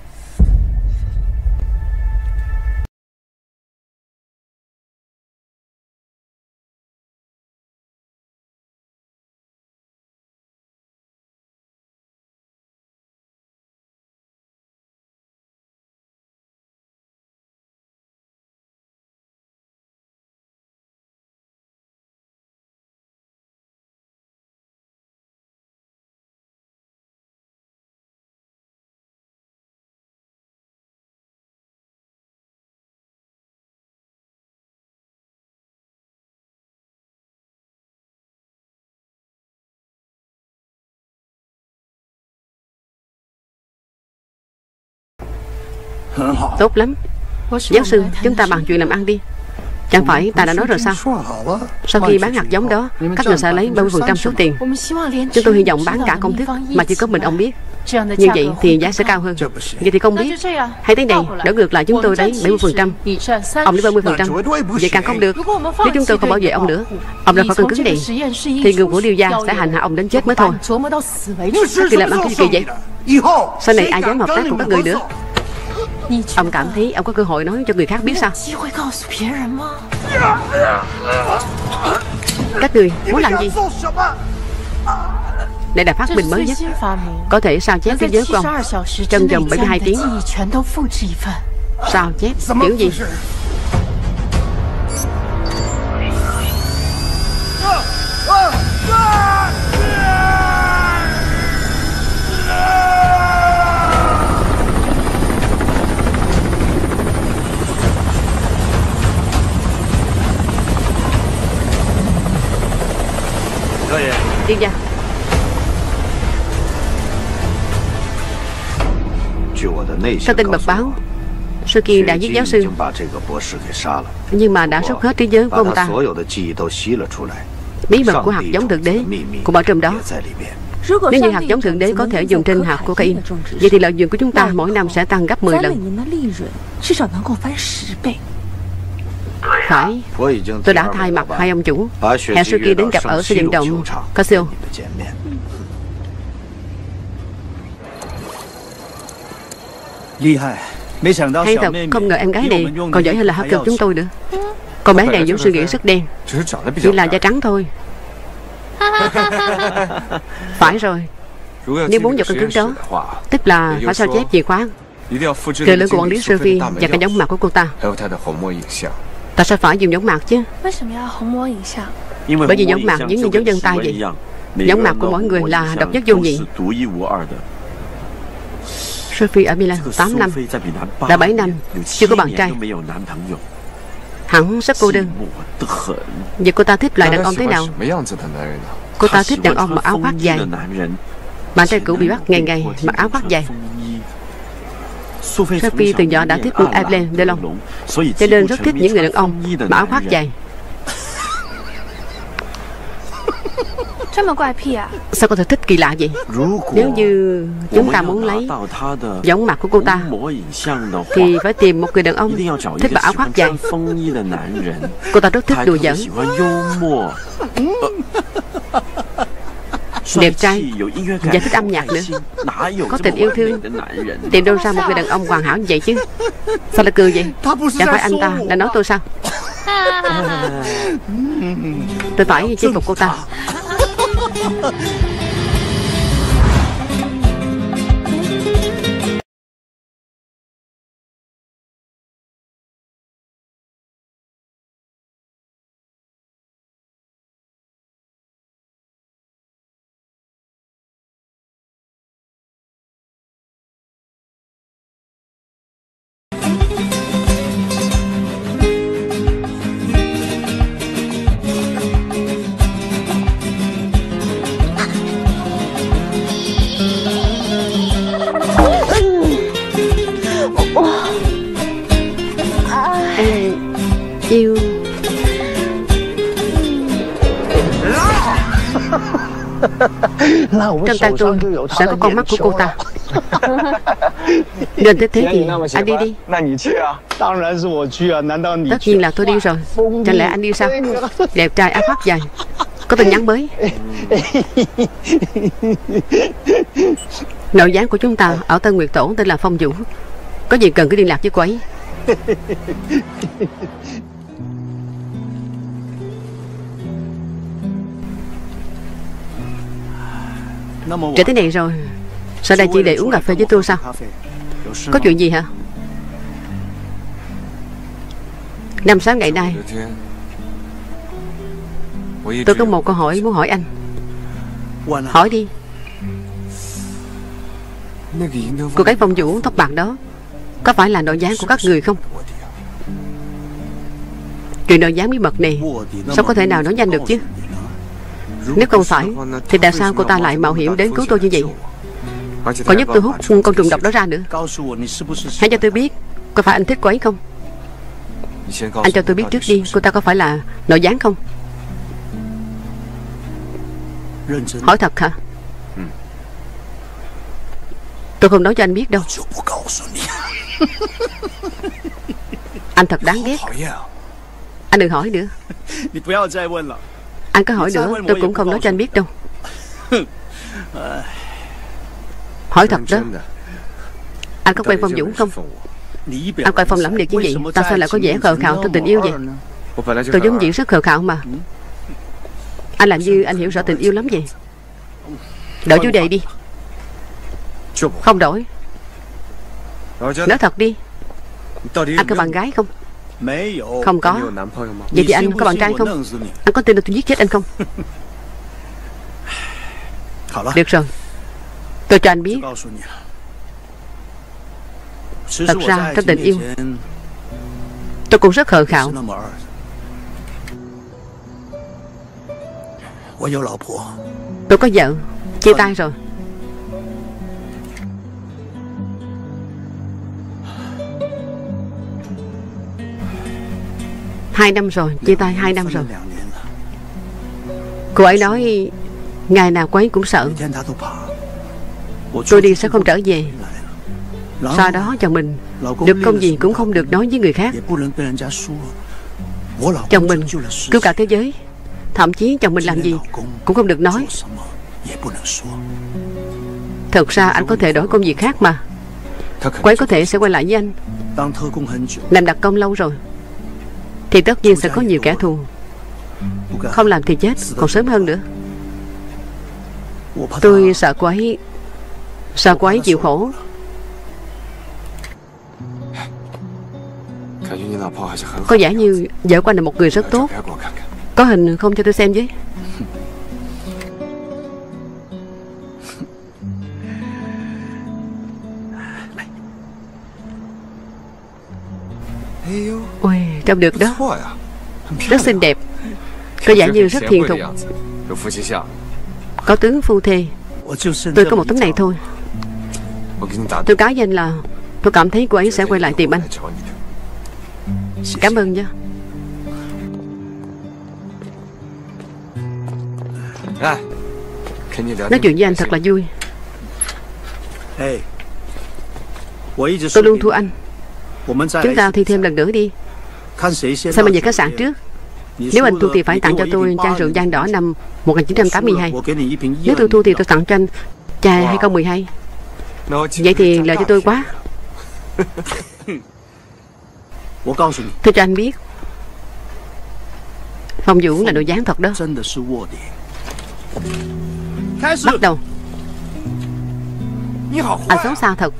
Tốt lắm. Giáo sư, chúng ta bàn chuyện làm ăn đi. Chẳng phải ta đã nói rồi sao? Sau khi bán hạt giống đó, các người sẽ lấy ba mươi phần trăm số tiền. Chúng tôi hy vọng bán cả công thức mà chỉ có mình ông biết. Như vậy thì giá sẽ cao hơn. Vậy thì không biết. Hay thế này, đỡ ngược lại chúng tôi lấy bảy mươi phần trăm, ông lấy ba mươi phần trăm. Vậy càng không được. Nếu chúng tôi không bảo vệ ông nữa, ông ra khỏi căn cứ này, thì người của Liêu gia sẽ hành hạ ông đến chết mới thôi. Các người làm ăn cái gì vậy? Sau này ai dám hợp tác cùng các người nữa? Ông cảm thấy ông có cơ hội nói cho người khác biết sao? Các người muốn làm gì? Đây là phát minh mới nhất, có thể sao chép thế giới của ông trong vòng bảy mươi hai tiếng. Sao chép kiểu gì? Điên gia. Theo tin mật báo, Sư Kiên đã giết giáo sư, nhưng mà đã rút hết trí nhớ của ông ta. Bí mật của hạt giống thượng đế cũng ở trong đó. Nếu như hạt giống thượng đế có thể dùng trên hạt cocaine, vậy thì lợi nhuận của chúng ta mỗi năm sẽ tăng gấp mười lần. Phải, tôi đã thay mặt hai ông chủ, hẹn Sư Kiên đến gặp ở sân vận động Casio. Hay thật, không ngờ em gái này còn giỏi hơn là hấp cực chúng tôi nữa. Con bé này vốn suy nghĩ rất đen, chỉ là da trắng thôi. Phải rồi, nếu muốn vào căn cứ đó, tức là phải sao chép chìa khóa, kề lưỡi của quản lý Sophie và cả giống mặt của cô ta. Tại sao phải dùng giống mặt chứ? Bởi vì giống mặt giống như dấu vân tay vậy. Giống mặt của mỗi người là độc nhất vô nhị. Sophie ở Milan tám năm, đã bảy năm chưa có bạn trai. Hẳn rất cô đơn. Vậy cô ta thích loại đàn ông thế nào? Cô ta thích đàn ông mặc áo khoác dài. Bạn trai cũ bị bắt ngày ngày mặc áo khoác dài. Sophie từ nhỏ đã thích Alain Delon, cho nên rất thích những người đàn ông mặc áo khoác dài. Sao có thể thích kỳ lạ vậy? Nếu như chúng ta muốn lấy giống mặt của cô ta thì phải tìm một người đàn ông thích mặc áo khoác dài. Cô ta rất thích đùa giỡn, đẹp trai và thích âm nhạc nữa, có tình yêu thương. Tìm đâu ra một người đàn ông hoàn hảo như vậy chứ? Sao lại cười vậy? Chẳng phải anh ta đã nói tôi sao? Tôi phải chinh phục cô ta. Yêu trong tay tôi sẽ có con mắt của cô ta. Nên thế thế thì anh đi đi. Tất nhiên là tôi đi rồi. Chẳng lẽ anh đi sao? Đẹp trai áo khoác dài, có tin nhắn mới. Nội gián của chúng ta ở Tân Nguyệt Tổ tên là Phong Vũ. Có gì cần cứ liên lạc với cô ấy. Trễ thế này rồi, sao đây chỉ để uống cà phê với tôi sao? Có chuyện gì hả? Năm sáu ngày nay tôi có một câu hỏi muốn hỏi anh. Hỏi đi. Cô gái Phong Vũ tóc bạc đó có phải là nội gián của các người không? Chuyện nội gián bí mật này sao có thể nào nói nhanh được chứ? Nếu không phải thì tại sao cô ta lại mạo hiểm đến cứu tôi như vậy? Còn giúp tôi hút con trùng độc đó ra nữa. Hãy cho tôi biết, có phải anh thích cô ấy không? Anh cho tôi biết trước đi, cô ta có phải là nội gián không? Hỏi thật hả? Tôi không nói cho anh biết đâu. Anh thật đáng ghét. Anh đừng hỏi nữa. Anh có hỏi nữa tôi cũng không nói cho anh biết đâu. Hỏi thật đó. Anh có quen Phong Vũ không? Anh coi Phong lẫm liệt như vậy, tại sao lại có vẻ khờ khạo trong tình yêu vậy? Tôi vốn dĩ rất khờ khạo mà. Anh làm như anh hiểu rõ tình yêu lắm vậy. Đổi chủ đề đi. Không đổi. Nói thật đi. Anh có bạn gái không? Không có. Vậy thì anh có bạn trai không? Anh có tin là tôi giết chết anh không? Được rồi, tôi cho anh biết. Thật ra trong tình yêu tôi cũng rất khờ khạo. Tôi có vợ, chia tay rồi. Hai năm rồi, chia tay hai năm rồi. Cô ấy nói ngày nào cô ấy cũng sợ tôi đi sẽ không trở về. Sau đó chồng mình được công gì cũng không được nói với người khác. Chồng mình cứu cả thế giới, thậm chí chồng mình làm gì cũng không được nói. Thật ra anh có thể đổi công việc khác mà. Cô ấy có thể sẽ quay lại với anh. Làm đặc công lâu rồi thì tất nhiên sẽ có nhiều kẻ thù. Không làm thì chết còn sớm hơn nữa. Tôi sợ cô ấy Sợ cô ấy chịu khổ. Có vẻ như vợ của anh là một người rất tốt. Có hình không cho tôi xem với? Ôi, trông được đó. Rất xinh đẹp. Có vẻ như rất hiền thục. Có tướng phu thê. Tôi có một tấm này thôi. Tôi cáo với anh là tôi cảm thấy cô ấy sẽ quay lại tìm anh. Cảm ơn nha. Nói chuyện với anh thật là vui. Tôi luôn thua anh. Chúng ta thi thêm lần nữa đi. Sao mà về khách sạn trước? Nếu anh thua thì phải tặng cho tôi chai rượu Giang Đỏ năm một nghìn chín trăm tám mươi hai. Nếu tôi thua thì tôi tặng cho anh chai hai không một hai. Vậy thì lợi cho tôi quá. Tôi cho anh biết, Phong Vũ là đồ dáng thật đó. Bắt đầu. Anh xấu xa thật.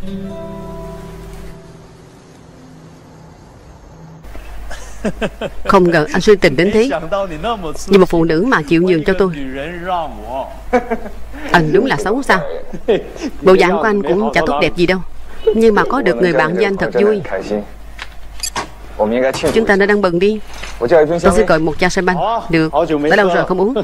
Không ngờ anh suy tình đến thế. Vì một phụ nữ mà chịu nhường cho tôi. Anh đúng là xấu xa. Bộ dạng của anh cũng chả tốt đẹp gì đâu, nhưng mà có được người bạn với anh thật vui. Chúng ta nên ăn mừng đi. Tôi sẽ gọi một chai sâm banh. Được, đã lâu rồi không uống.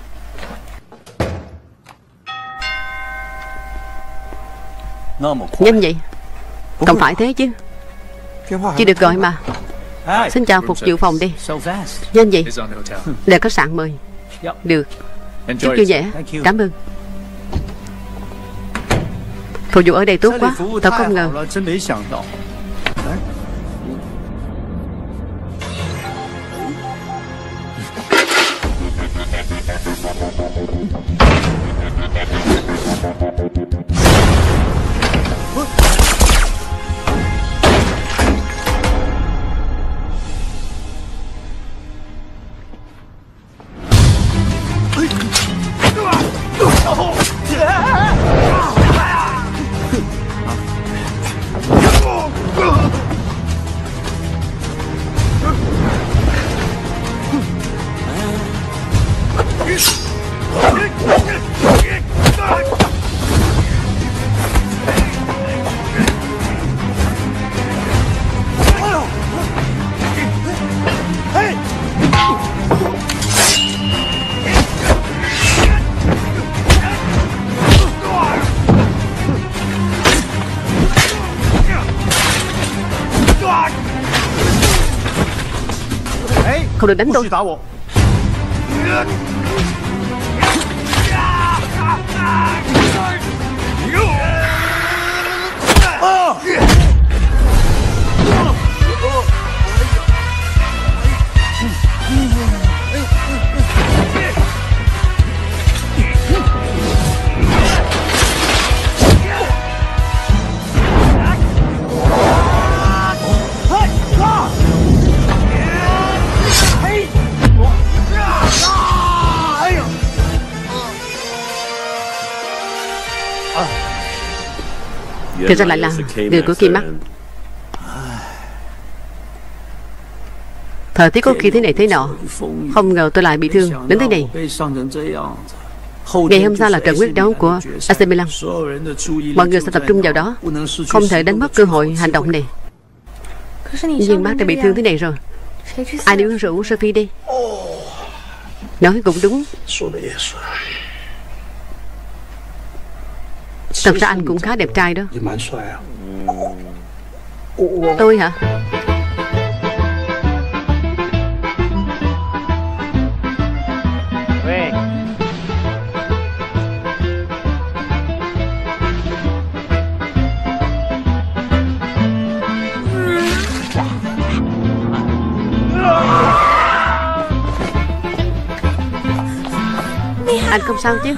Nhanh vậy? Không phải thế chứ. Chỉ được gọi mà. Xin chào phục vụ phòng đi. Nhanh vậy? Để khách sạn mời. Được. Chúc vui vẻ. Cảm ơn. Phục vụ ở đây tốt quá. Thật không ngờ. Không được đánh tôi. Thì ra lại là người của Kim Mắt. Thời tiết có khi thế này thế nọ, không ngờ tôi lại bị thương đến thế này. Ngày hôm sau là trận quyết đấu của a xê Milan. Mọi người sẽ tập trung vào đó, không thể đánh mất cơ hội hành động này. Nhưng bác đã bị thương thế này rồi, ai đi uống rượu Sophie đi. Nói cũng đúng. Thật ra anh cũng khá đẹp trai đó. Tôi hả? Anh không sao chứ?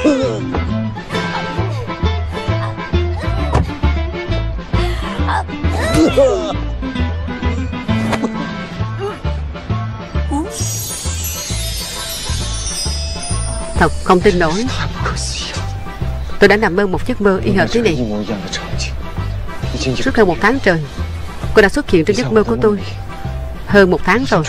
Thật không tin nổi, tôi đã nằm mơ một giấc mơ y hệt thế này. Suốt hơn một tháng trời, cô đã xuất hiện trong giấc mơ của tôi. Hơn một tháng rồi.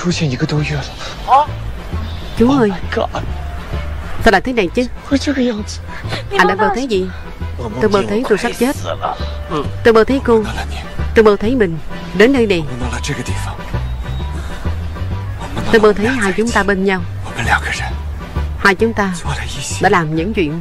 Chú ơi, sao lại thế này chứ? Anh đã mơ thấy gì? Tôi mơ thấy tôi sắp chết. Tôi mơ thấy cô. Tôi mơ thấy mình đến nơi này. Tôi mơ thấy hai chúng ta bên nhau. Hai chúng ta đã làm những chuyện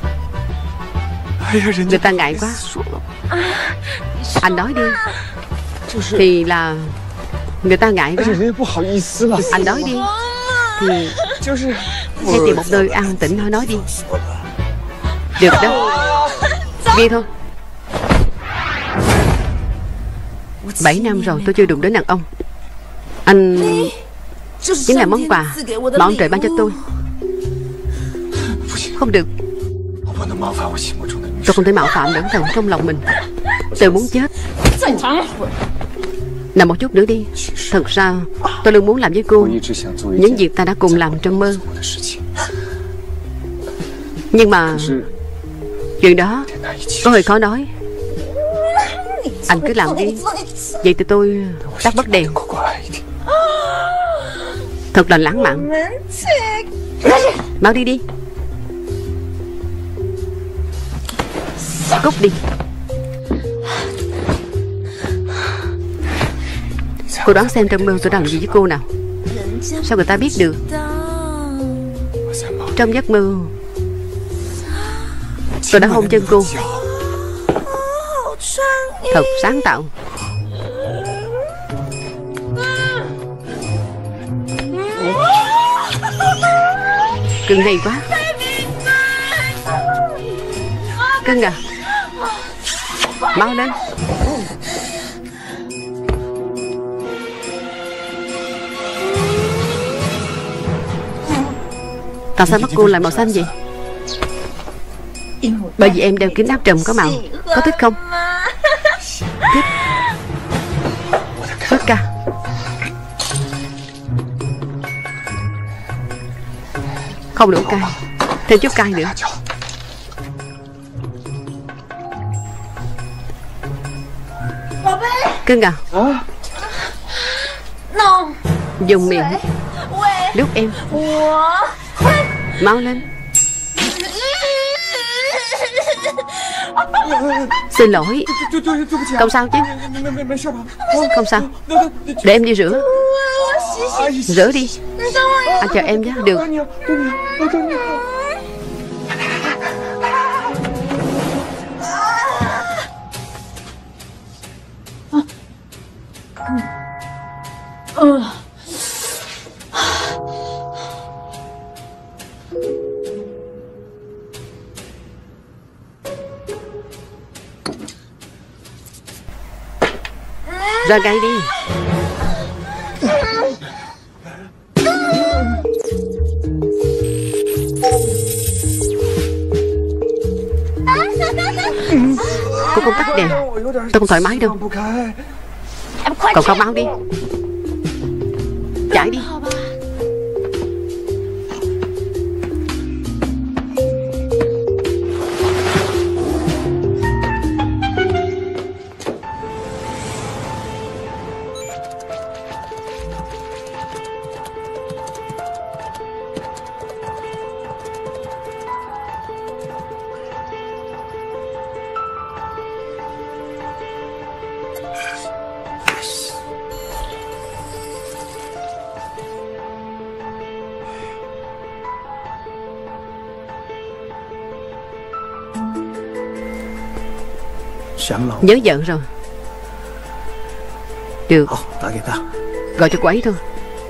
người ta ngại quá. Anh nói đi. Thì là người ta ngại quá. Anh nói đi. Thì hay tìm một nơi an tĩnh nói nói đi. Được đâu. Đi thôi. Bảy năm rồi tôi chưa đụng đến đàn ông. Anh chính là món quà mà ông trời ban cho tôi. Không được. Tôi không thể mạo phạm đấng thần trong lòng mình. Tôi muốn chết. Nằm một chút nữa đi. Thật ra tôi luôn muốn làm với cô những việc ta đã cùng làm trong mơ. Nhưng mà chuyện đó có hơi khó nói. Anh cứ làm đi. Vậy thì tôi tắt bấc đèn. Thật là lãng mạn. Mau đi đi. Cút đi. Cô đoán xem trong mơ tôi đang làm gì với cô nào? Sao người ta biết được? Trong giấc mơ tôi đã hôn chân cô. Thật sáng tạo. Cưng hay quá. Cưng à, mau lên. Tại sao mắt cô lại màu xanh vậy? Bởi vì em đeo kính áp trùm có màu. Có thích không? Thích. Phước ca. Không đủ cay. Thêm chút cay nữa. Cưng à, dùng miệng đút em. Mau lên. Xin lỗi. Không sao chứ? Không sao. Để em đi rửa. Rửa đi. Anh chờ em nhé. Được. Ra ngay đi. Cô không tắt đèn. Tôi không thoải mái đâu. Cậu cao máu đi. Chạy đi. Nhớ vợ rồi. Được. Gọi cho cô ấy thôi.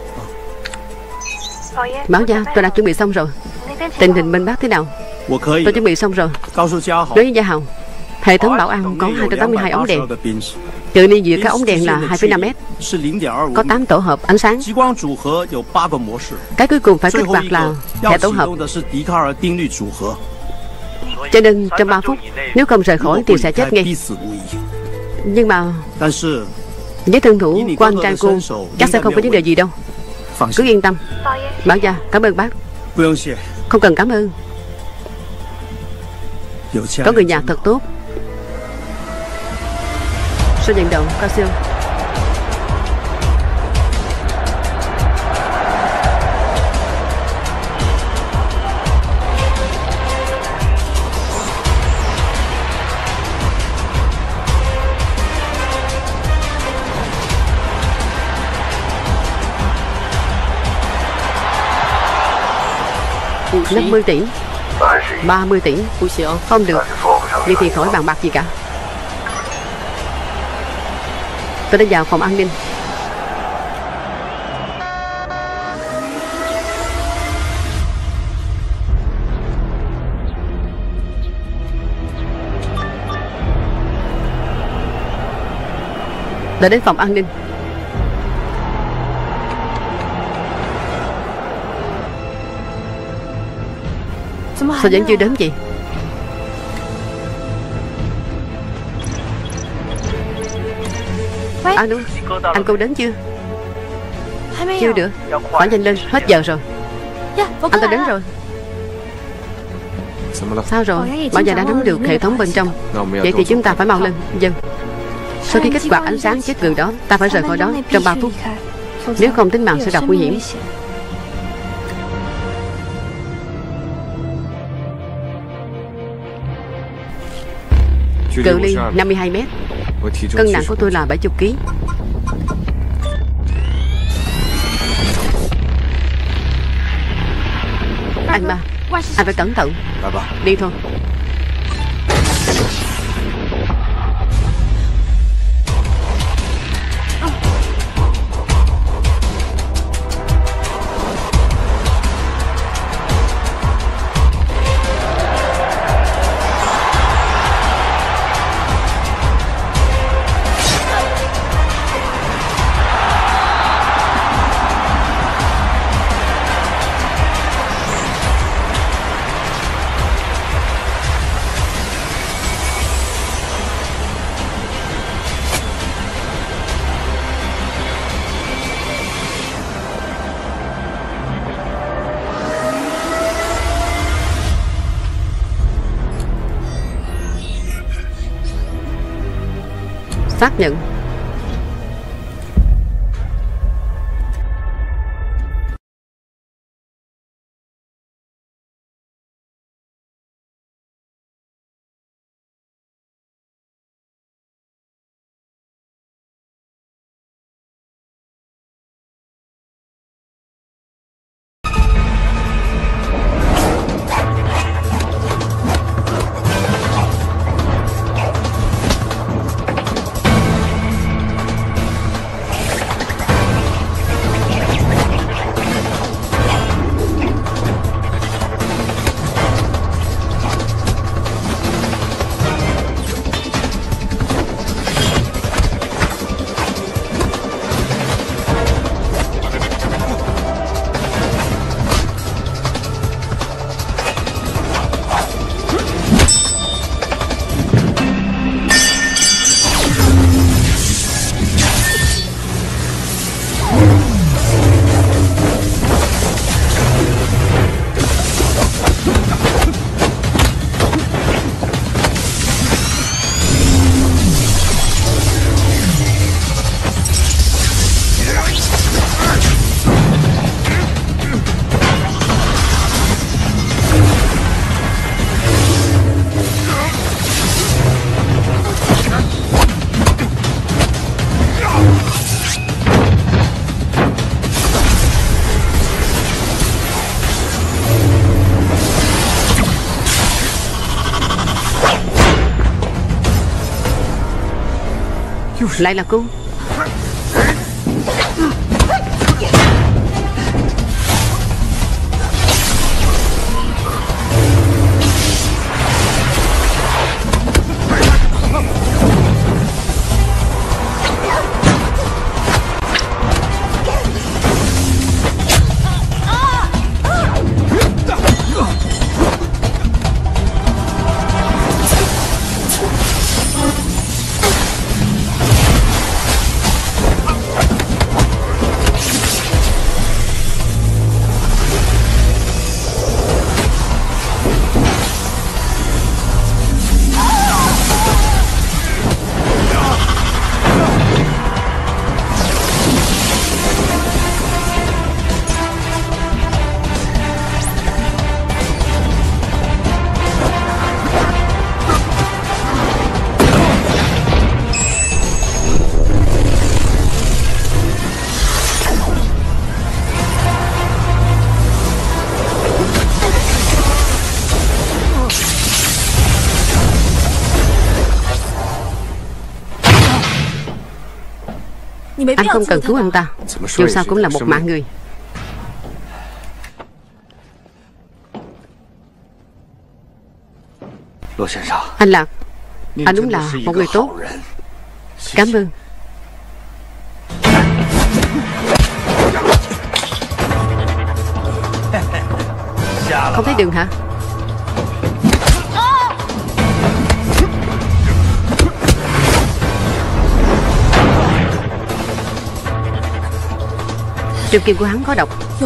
Báo gia, tôi đã chuẩn bị xong rồi. Tình hình bên bác thế nào? Tôi chuẩn bị xong rồi. Đối với Gia Hào, hệ thống bảo an có hai trăm tám mươi hai ống đèn. Cự ly giữa các ống đèn là hai phẩy năm mét. Có tám tổ hợp ánh sáng. Cái cuối cùng phải kích hoạt là hệ tổ hợp. Cho nên trong ba phút nếu không rời khỏi thì sẽ chết ngay. Nhưng mà với thân thủ của anh trai cô chắc sẽ không có vấn đề gì đâu. Cứ yên tâm. Bảo gia, cảm ơn bác. Không cần cảm ơn. Có người nhà thật tốt. Số nhận đầu cao siêu. năm mươi tỷ, ba mươi tỷ. Không được. Vậy thì khỏi bàn bạc gì cả. Tôi đã vào phòng an ninh. Đã đến phòng an ninh. Sao vẫn chưa đến vậy? À đúng, anh cô đến chưa? Chưa được. Phải nhanh lên, hết giờ rồi. Anh ta đến rồi. Sao rồi? Bảo gia đã nắm được hệ thống bên trong. Vậy thì chúng ta phải mau lên. Dân. Sau khi kích hoạt ánh sáng chết người đó, ta phải rời khỏi đó trong ba phút. Nếu không tính mạng sẽ gặp nguy hiểm. Cự ly năm mươi hai mét. Cân nặng của tôi là bảy mươi ki lô gam. Anh ba, anh phải cẩn thận. Đi thôi. Xác nhận. Lại là cô. Anh không cần cứu anh ta, dù sao cũng là một mạng người. Anh Lạc, anh đúng là một người tốt. Cảm ơn. Không thấy đường hả? Trường kim của hắn có độc.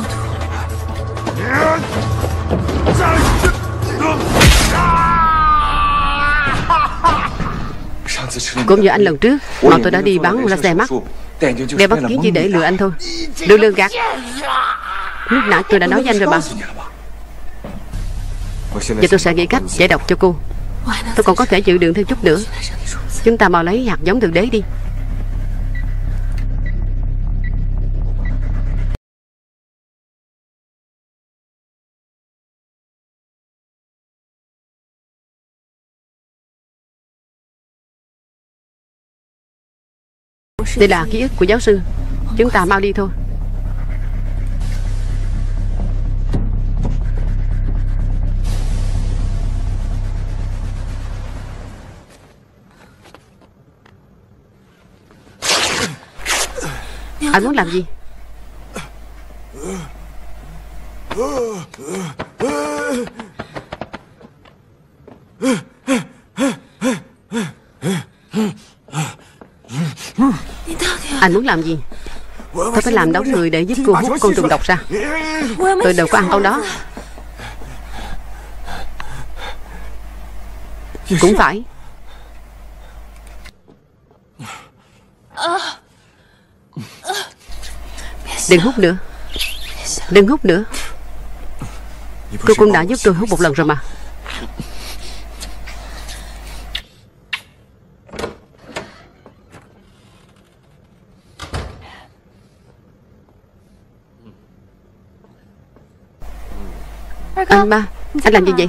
Cũng như anh lần trước mà tôi đã đi bắn laser mắt, đeo bất kiến chỉ để lừa anh thôi. Đưa lương gạt. Lúc nãy tôi đã nói với anh rồi mà. Giờ tôi sẽ nghĩ cách giải độc cho cô. Tôi còn có thể chịu đựng thêm chút nữa. Chúng ta mau lấy hạt giống thượng đế đi. Đây là ký ức của giáo sư. Chúng ta mau đi thôi. Anh muốn làm gì? Anh muốn làm gì? Tôi phải làm đóng người để giúp cô hút con trùng độc ra. Tôi đâu có ăn câu đó. Cũng phải. Đừng hút nữa. Đừng hút nữa. Cô cũng đã giúp tôi hút một lần rồi mà. Anh ba, anh làm gì vậy?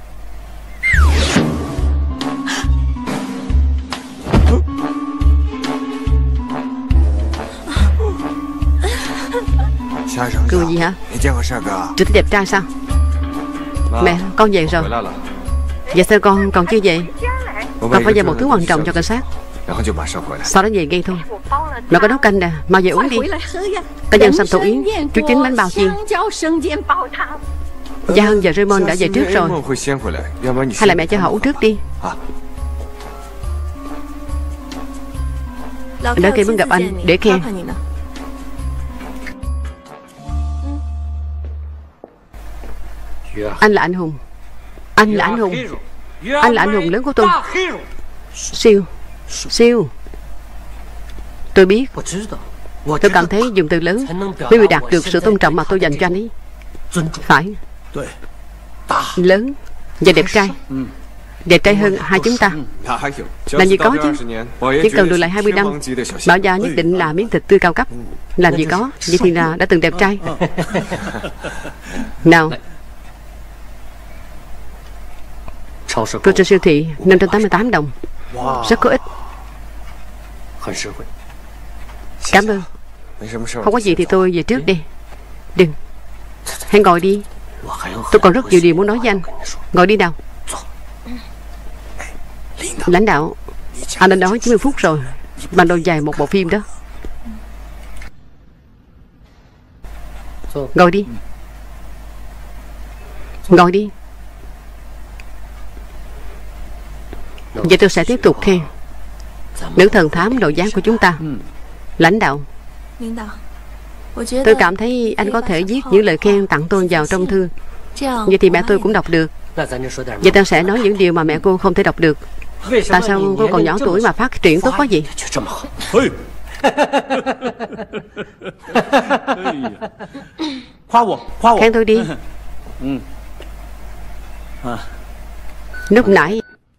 Cười gì hả? Chưa thấy đẹp trai sao? Mẹ, con về rồi. Dạ sao con còn chưa về? Con phải giao một thứ quan trọng cho cảnh sát, sau đó về ngay thôi. Mẹ có nấu canh nè, mau về uống đi. Cá nhân xăm tổ yến, chú trứng bánh bao chiên. Gia Hân và Raymond đã về trước rồi. Hay là mẹ cho họ uống trước đi. Đợi khi muốn gặp anh để khen. Anh là anh hùng. Anh là anh hùng. Anh là anh hùng lớn của tôi. Siêu. Siêu. Tôi biết. Tôi cảm thấy dùng từ lớn mới bị đạt được sự tôn trọng mà tôi dành cho anh ấy. Phải. Lớn và đẹp trai. Đẹp trai hơn hai chúng ta. Làm gì có chứ. Chỉ cần được lại hai mươi năm, Bảo Gia nhất định là miếng thịt tươi cao cấp. Làm gì có. Vậy thì là đã từng đẹp trai. Nào. Tôi trên siêu thị năm trăm tám mươi tám đồng. Rất có ích. Cảm ơn. Không có gì thì tôi về trước đi. Đừng. Hãy ngồi đi. Tôi còn rất nhiều điều muốn nói với anh. Ngồi đi nào. Lãnh đạo, anh đã nói chín mươi phút rồi. Bằng đầu dài một bộ phim đó. Ngồi đi. Ngồi đi. Vậy tôi sẽ tiếp tục khen nữ thần thám nội gián của chúng ta. Lãnh đạo, tôi cảm thấy anh có thể viết những lời khen tặng tôi vào trong thư. Vậy thì mẹ tôi cũng đọc được. Vậy ta sẽ nói những điều mà mẹ cô không thể đọc được. Tại sao cô còn nhỏ tuổi mà phát triển tốt quá vậy? Khen tôi đi. Lúc nãy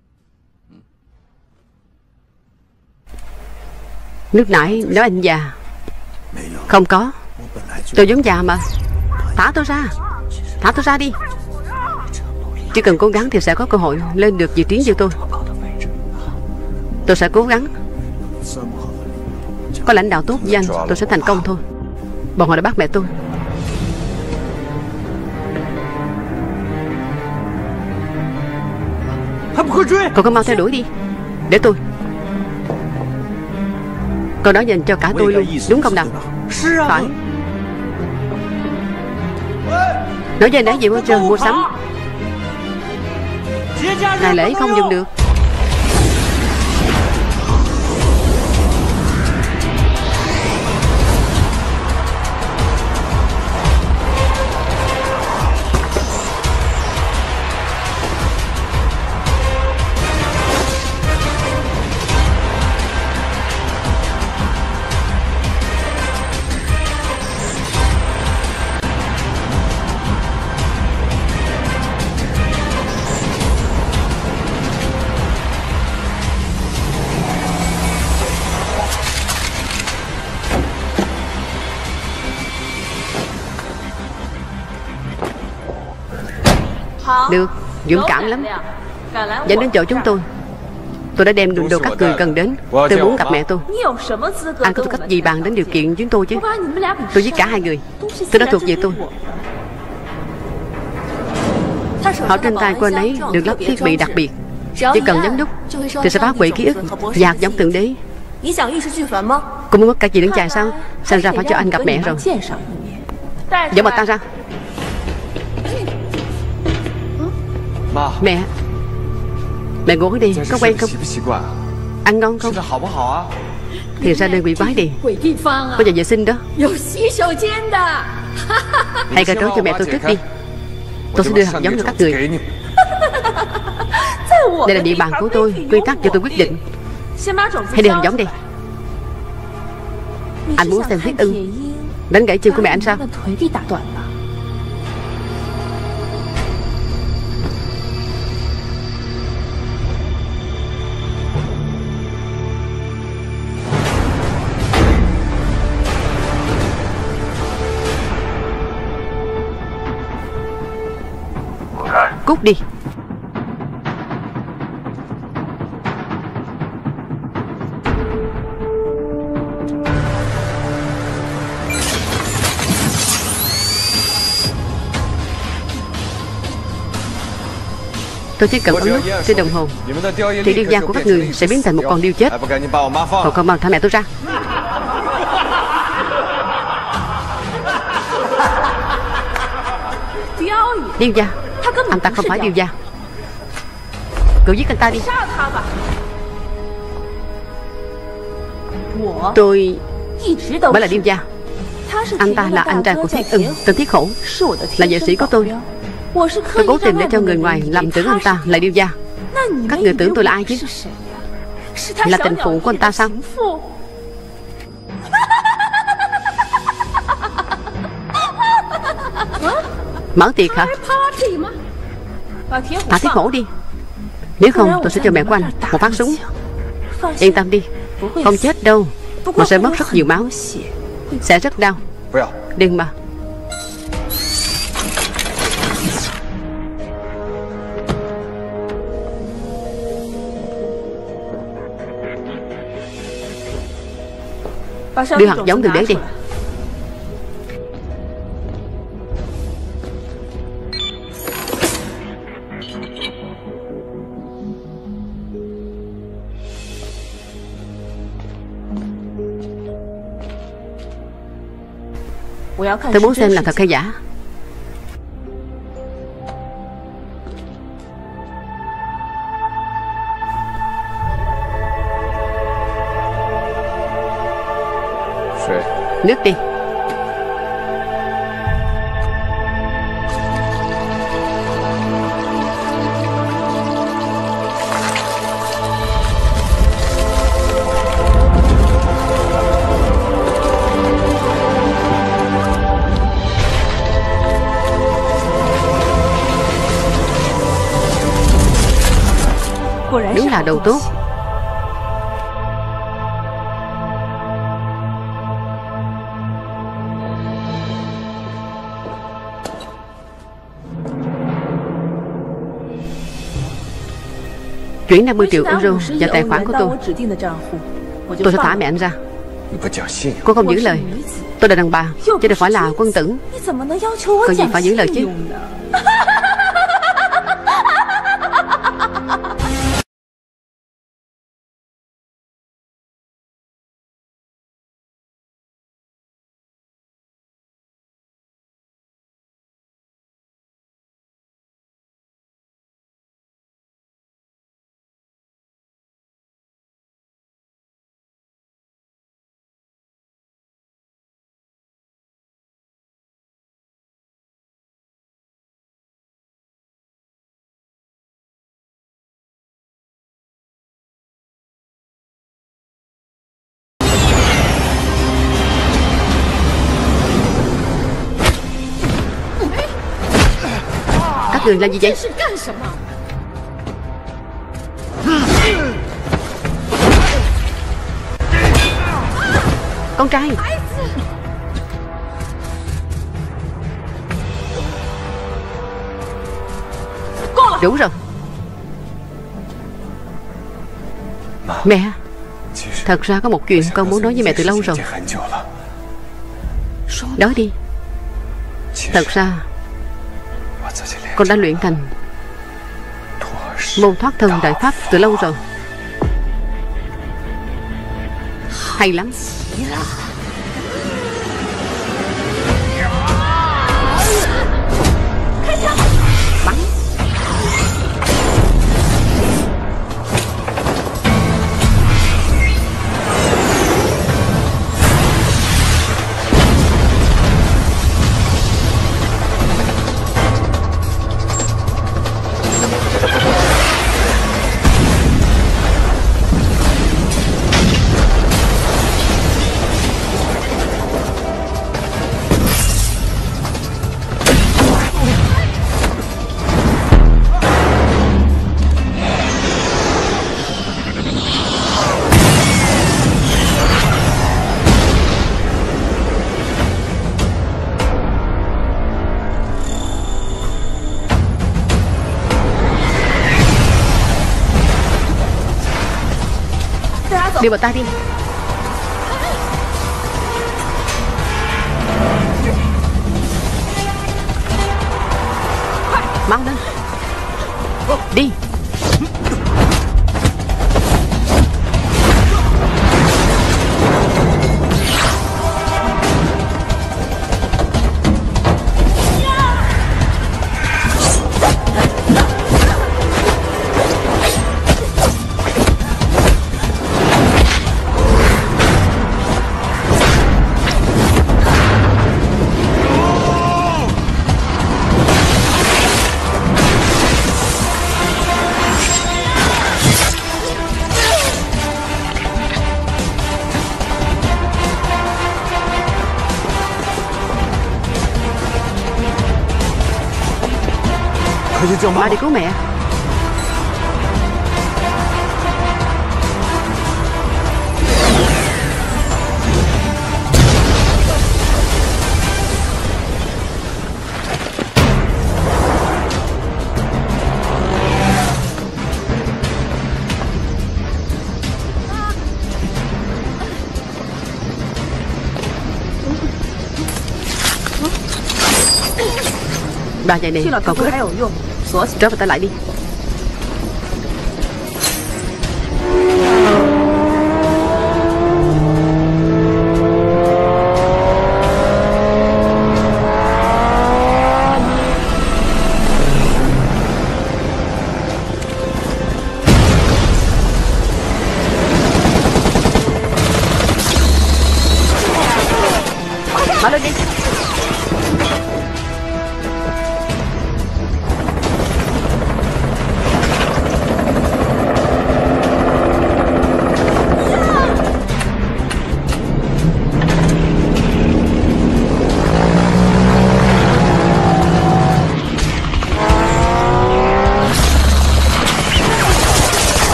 Lúc nãy nói anh già. Không có. Tôi giống già mà. Thả tôi ra. Thả tôi ra đi. Chỉ cần cố gắng thì sẽ có cơ hội lên được vị trí như tôi. Tôi sẽ cố gắng. Có lãnh đạo tốt với anh, tôi sẽ thành công thôi. Bọn họ đã bắt mẹ tôi. Cậu có mau theo đuổi đi. Để tôi. Câu đó dành cho cả tôi luôn, đúng không nào? Phải. Nói về nãy gì môi trường mua sắm. Ngày lễ không dùng được. Được, dũng cảm lắm. Dẫn đến chỗ chúng tôi. Tôi đã đem đồ các người cần đến. Tôi muốn gặp mẹ tôi. Anh có tư cách gì bàn đến điều kiện chúng tôi chứ? Tôi giết cả hai người. Tôi đã thuộc về tôi. Họ trên tay của anh ấy được lắp thiết bị đặc biệt. Chỉ cần nhấn nút thì sẽ phá hủy ký ức và hạt giống thượng đế. Cô muốn mất cả gì đến chàng sao? Xem ra phải cho anh gặp mẹ rồi. Dẫn bà ta ra. Mẹ. Mẹ ngủ đi, có quen không? Ăn ngon không? Thì ra đây quỷ quái đi. Có nhà vệ sinh đó. Hãy cởi trói cho mẹ tôi trước đi. Tôi sẽ đưa hạt giống cho các người. Đây là địa bàn của tôi, quy tắc cho tôi quyết định. Hãy đưa hạt giống đi. Anh muốn xem Thiết Ưng đánh gãy chân của mẹ anh sao? Cút đi. Tôi chỉ cần bấm nút trên đồng hồ thì điêu gia của các người sẽ biến thành một con điêu chết. Cậu không mau thả mẹ tôi ra. Điêu gia. Anh ta không phải điêu gia. Cậu giết anh ta đi. Tôi mới là điêu gia. Anh ta là anh trai của Thiết Ưng, tên Thiết Hổ, là vệ sĩ của tôi. Tôi cố tình để cho người ngoài lầm tưởng anh ta là điêu gia. Các người tưởng tôi là ai chứ? Là tình phụ của anh ta sao? Mở tiệc hả? Thả Thiết Hổ đi. Nếu không tôi sẽ cho mẹ của anh một phát súng. Yên tâm đi, không chết đâu, mà sẽ mất rất nhiều máu. Sẽ rất đau. Đừng mà. Đưa hạt giống từ đế đi. Tôi muốn xem là thật hay giả. Nước đi. Đúng là đầu tốt. Chuyển năm mươi triệu euro vào tài khoản của tôi. Tôi sẽ thả mẹ anh ra. Cô không giữ lời. Tôi là đàn bà, chứ đâu phải là quân tử. Còn gì phải giữ lời chứ. Các người làm gì vậy? Con trai. Đủ rồi. Mẹ, thật ra có một chuyện con muốn nói với mẹ từ lâu rồi. Nói đi. Thật ra con đã luyện thành môn thoát thân đại pháp từ lâu rồi. Hay lắm. Bắn. Đi vào tay đi. Mau lên. Đi. Ba đi cứu mẹ. Ba chạy đi, còn cứ trở vào tay lại đi. Mở lên đi.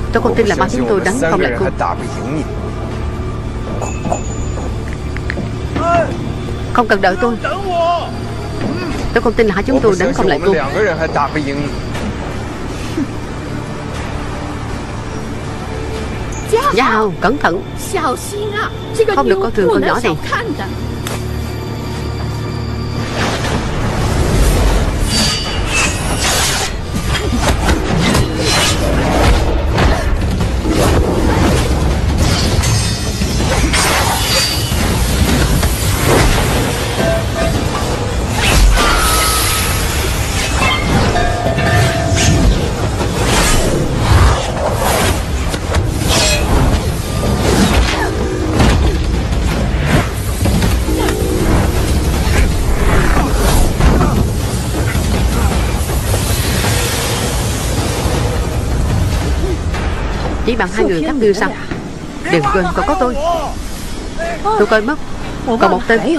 Tôi không tin là ba chúng tôi đánh không lại cô. Không cần đợi tôi. Tôi không tin là hai chúng tôi đánh không lại cô. Giao, cẩn thận. Không được coi thường con nhỏ này. Chỉ bằng hai người các ngươi sao? Đừng quên còn có tôi. Tôi quên mất còn một tên.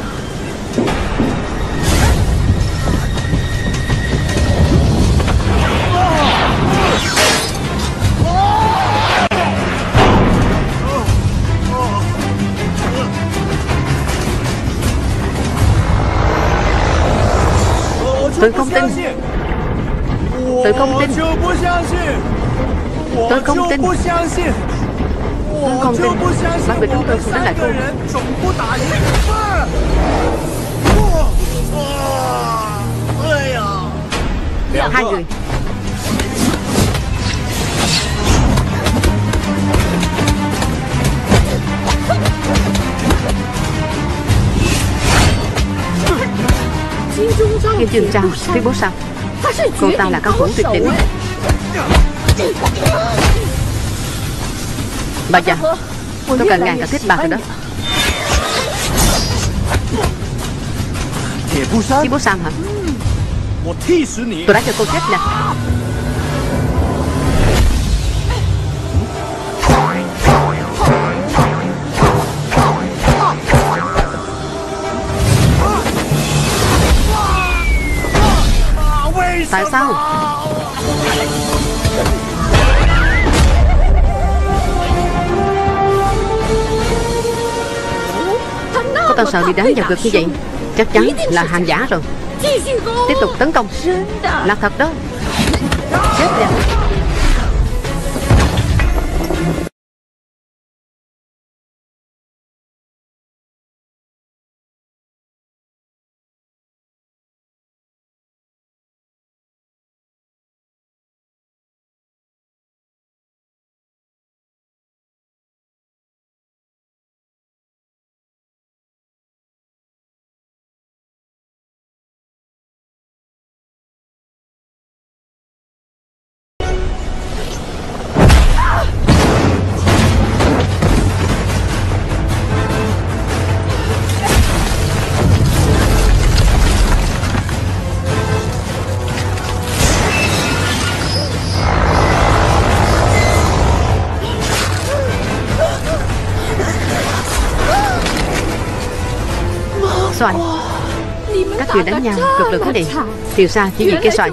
Tôi không tin. Tôi không tin. Tôi không tin. Tôi không tin. Bảo vệ chúng tôi không đánh lại cô. Hai người. Kim Trường Trang, tuyên bố sao? Cô ta là cao thủ tuyệt đỉnh. Bà già, tôi càng ngàn cả thích bà rồi đó. Chi bố Sam hả? Tôi đã cho cô chết nè. Tại sao? Cô ta sợ bị đánh vào ngực như vậy. Chắc chắn là hàng giả rồi. Tiếp tục tấn công. Là thật đó. Chết nè. Xoài, các người đánh nhau cực lực thế này thì sao chỉ vì cái xoài.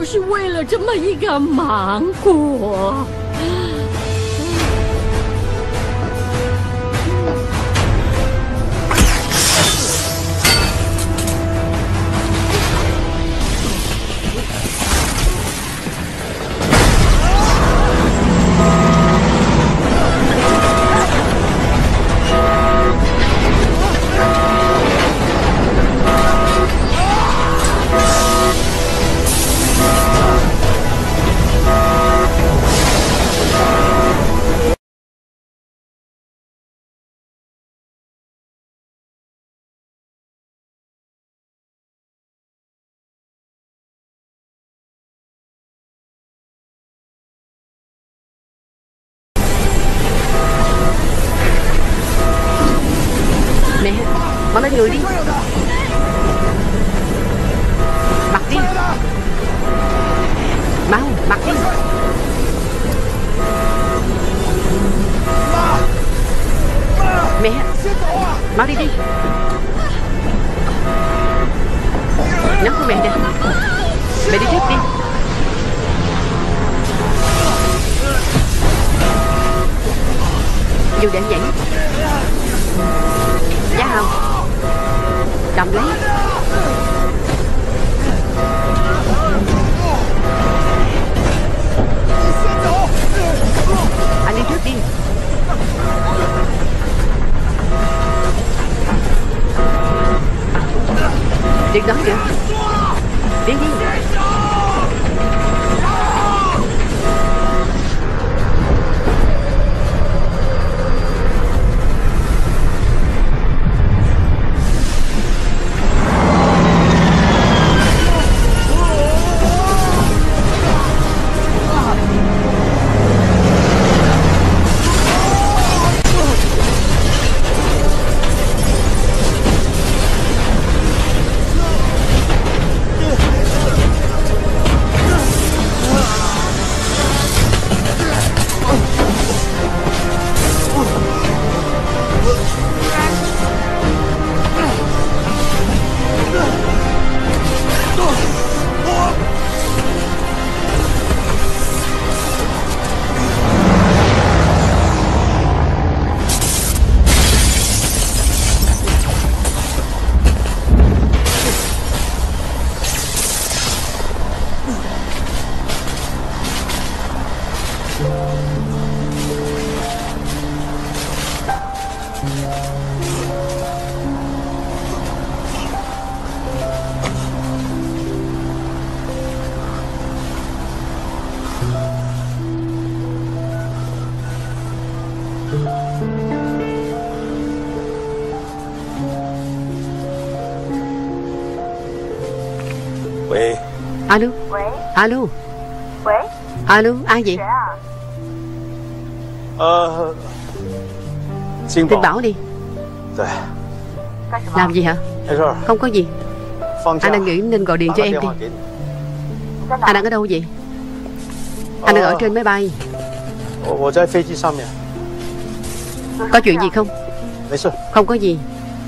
Mẹ, mau lên người đi. Mặc đi. Mau, mặc đi. Mẹ, mau đi đi. Nắm của mẹ nè. Mẹ đi trước đi. Đừng để nhảy. Giá Hồng, cầm lấy. Anh đi trước đi. Đừng nói nữa. Đi đi. Alo. Alo. Alo, ai vậy? Ờ... Tin Bảo đi. Làm gì hả? Không có gì. Anh đang nghĩ nên gọi điện cho em đi. Anh đang ở đâu vậy? Anh đang ở trên máy bay. Có chuyện gì không? Không có gì.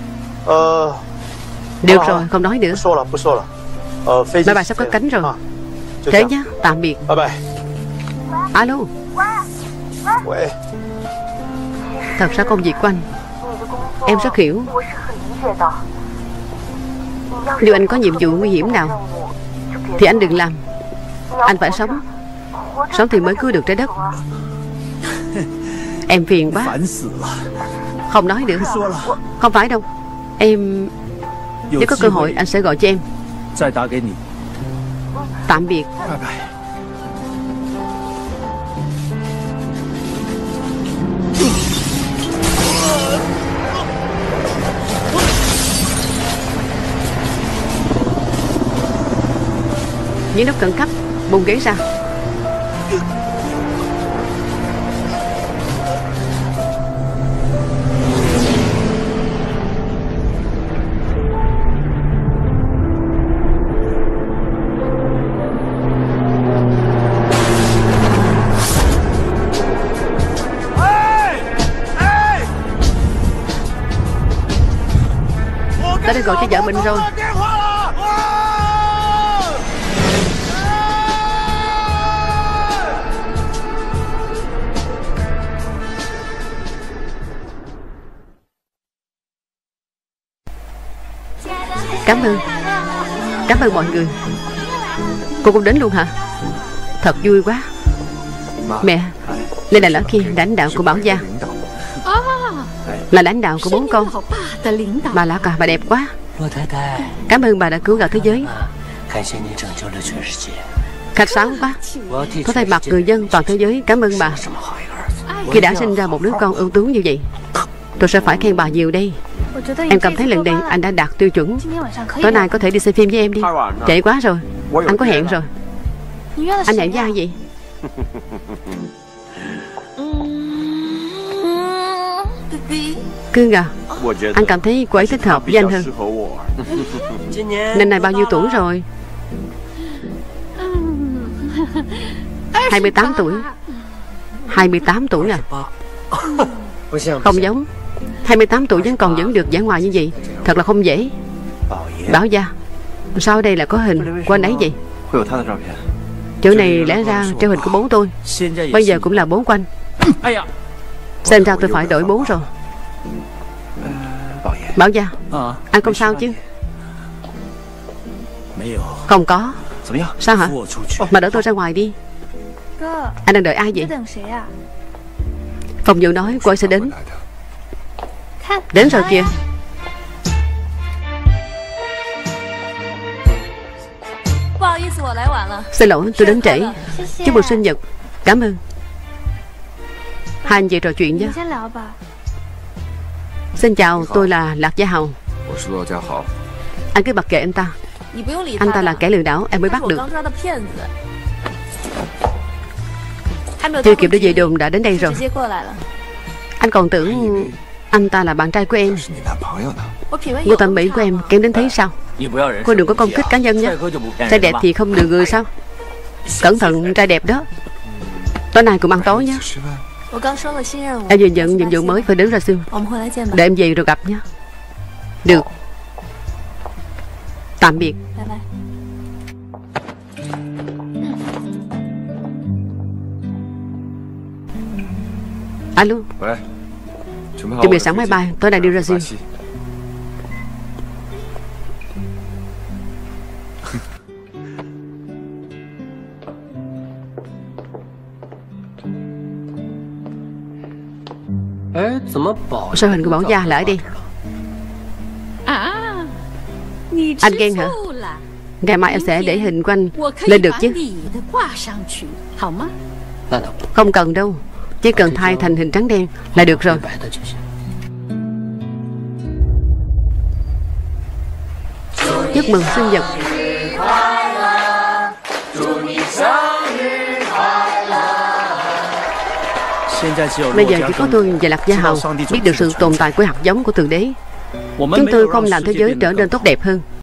Được rồi, không nói nữa. Máy bay sắp cất cánh rồi. Thế nhá, tạm biệt. Alo. Thật ra công việc của anh em rất hiểu. Nếu anh có nhiệm vụ nguy hiểm nào thì anh đừng làm. Anh phải sống. Sống thì mới cứu được trái đất. Em phiền quá. Không nói nữa. Không phải đâu. Em nếu có cơ hội anh sẽ gọi cho em. Tạm biệt. Những nút khẩn cấp, bung ghế ra. Ta đã gọi cho vợ mình rồi. Cảm ơn. Cảm ơn mọi người. Cô cũng đến luôn hả? Thật vui quá. Mẹ, đây là lão kia, lãnh đạo của Bảo Gia. Là lãnh đạo của bốn con. Bà lão cả, bà đẹp quá. Cảm ơn bà đã cứu cả thế giới. Khách sáo quá. Có thay mặt người dân toàn thế giới cảm ơn bà. Khi đã sinh ra một đứa con ưu tú như vậy, tôi sẽ phải khen bà nhiều đây. Em cảm thấy lần này anh đã đạt tiêu chuẩn. Tối nay có thể đi xem phim với em đi. Trễ quá rồi. Anh có hẹn rồi. Anh hẹn với ai vậy? Cương à, anh cảm thấy cô ấy thích hợp với anh hơn. Năm nay bao nhiêu tuổi rồi? Hai mươi tám tuổi. Hai mươi tám tuổi à? Không giống. Hai mươi tám tuổi vẫn còn vẫn được vẻ ngoài như vậy, thật là không dễ. Bảo Gia, sao đây là có hình của anh ấy vậy? Chỗ này lẽ ra treo hình của bố tôi. Bây giờ cũng là bố của anh. Xem ra tôi phải đổi bố rồi. Bảo gia, anh không sao chứ? Không có. Sao hả? Mà đỡ tôi ra ngoài đi. Anh đang đợi ai vậy? Phòng Dụ nói cô ấy sẽ đến. Đến rồi kìa. Xin lỗi, tôi đến trễ. Chúc mừng sinh nhật. Cảm ơn. Hai anh chị trò chuyện nhé. Xin chào, tôi là Lạc Gia Hầu. Anh cứ mặc kệ anh ta. Anh ta là kẻ lừa đảo, em mới bắt được. Chưa kịp để về đồn đã đến đây rồi. Anh còn tưởng anh ta là bạn trai của em. Gu thẩm mỹ của em kém đến thế sao? Cô đừng có công kích cá nhân nhé. Trai đẹp thì không lừa người sao? Cẩn thận trai đẹp đó. Tối nay cùng ăn tối nhé. Em vừa nhận nhiệm vụ mới phải đến ra xương. Để em về rồi gặp nhé. Được. Tạm biệt. Alo. Chuẩn bị sẵn máy bay, tối nay đi ra riêng. Sao hình của Bảo Gia lại đi? Anh ghen hả? Ngày mai em sẽ để hình của anh lên được chứ? Không cần đâu. Chỉ cần thay thành hình trắng đen là được rồi. Chúc mừng sinh nhật. Bây giờ chỉ có tôi và Lạc Gia Hầu biết được sự tồn tại của hạt giống của Thượng Đế. Chúng tôi không làm thế giới trở nên tốt đẹp hơn.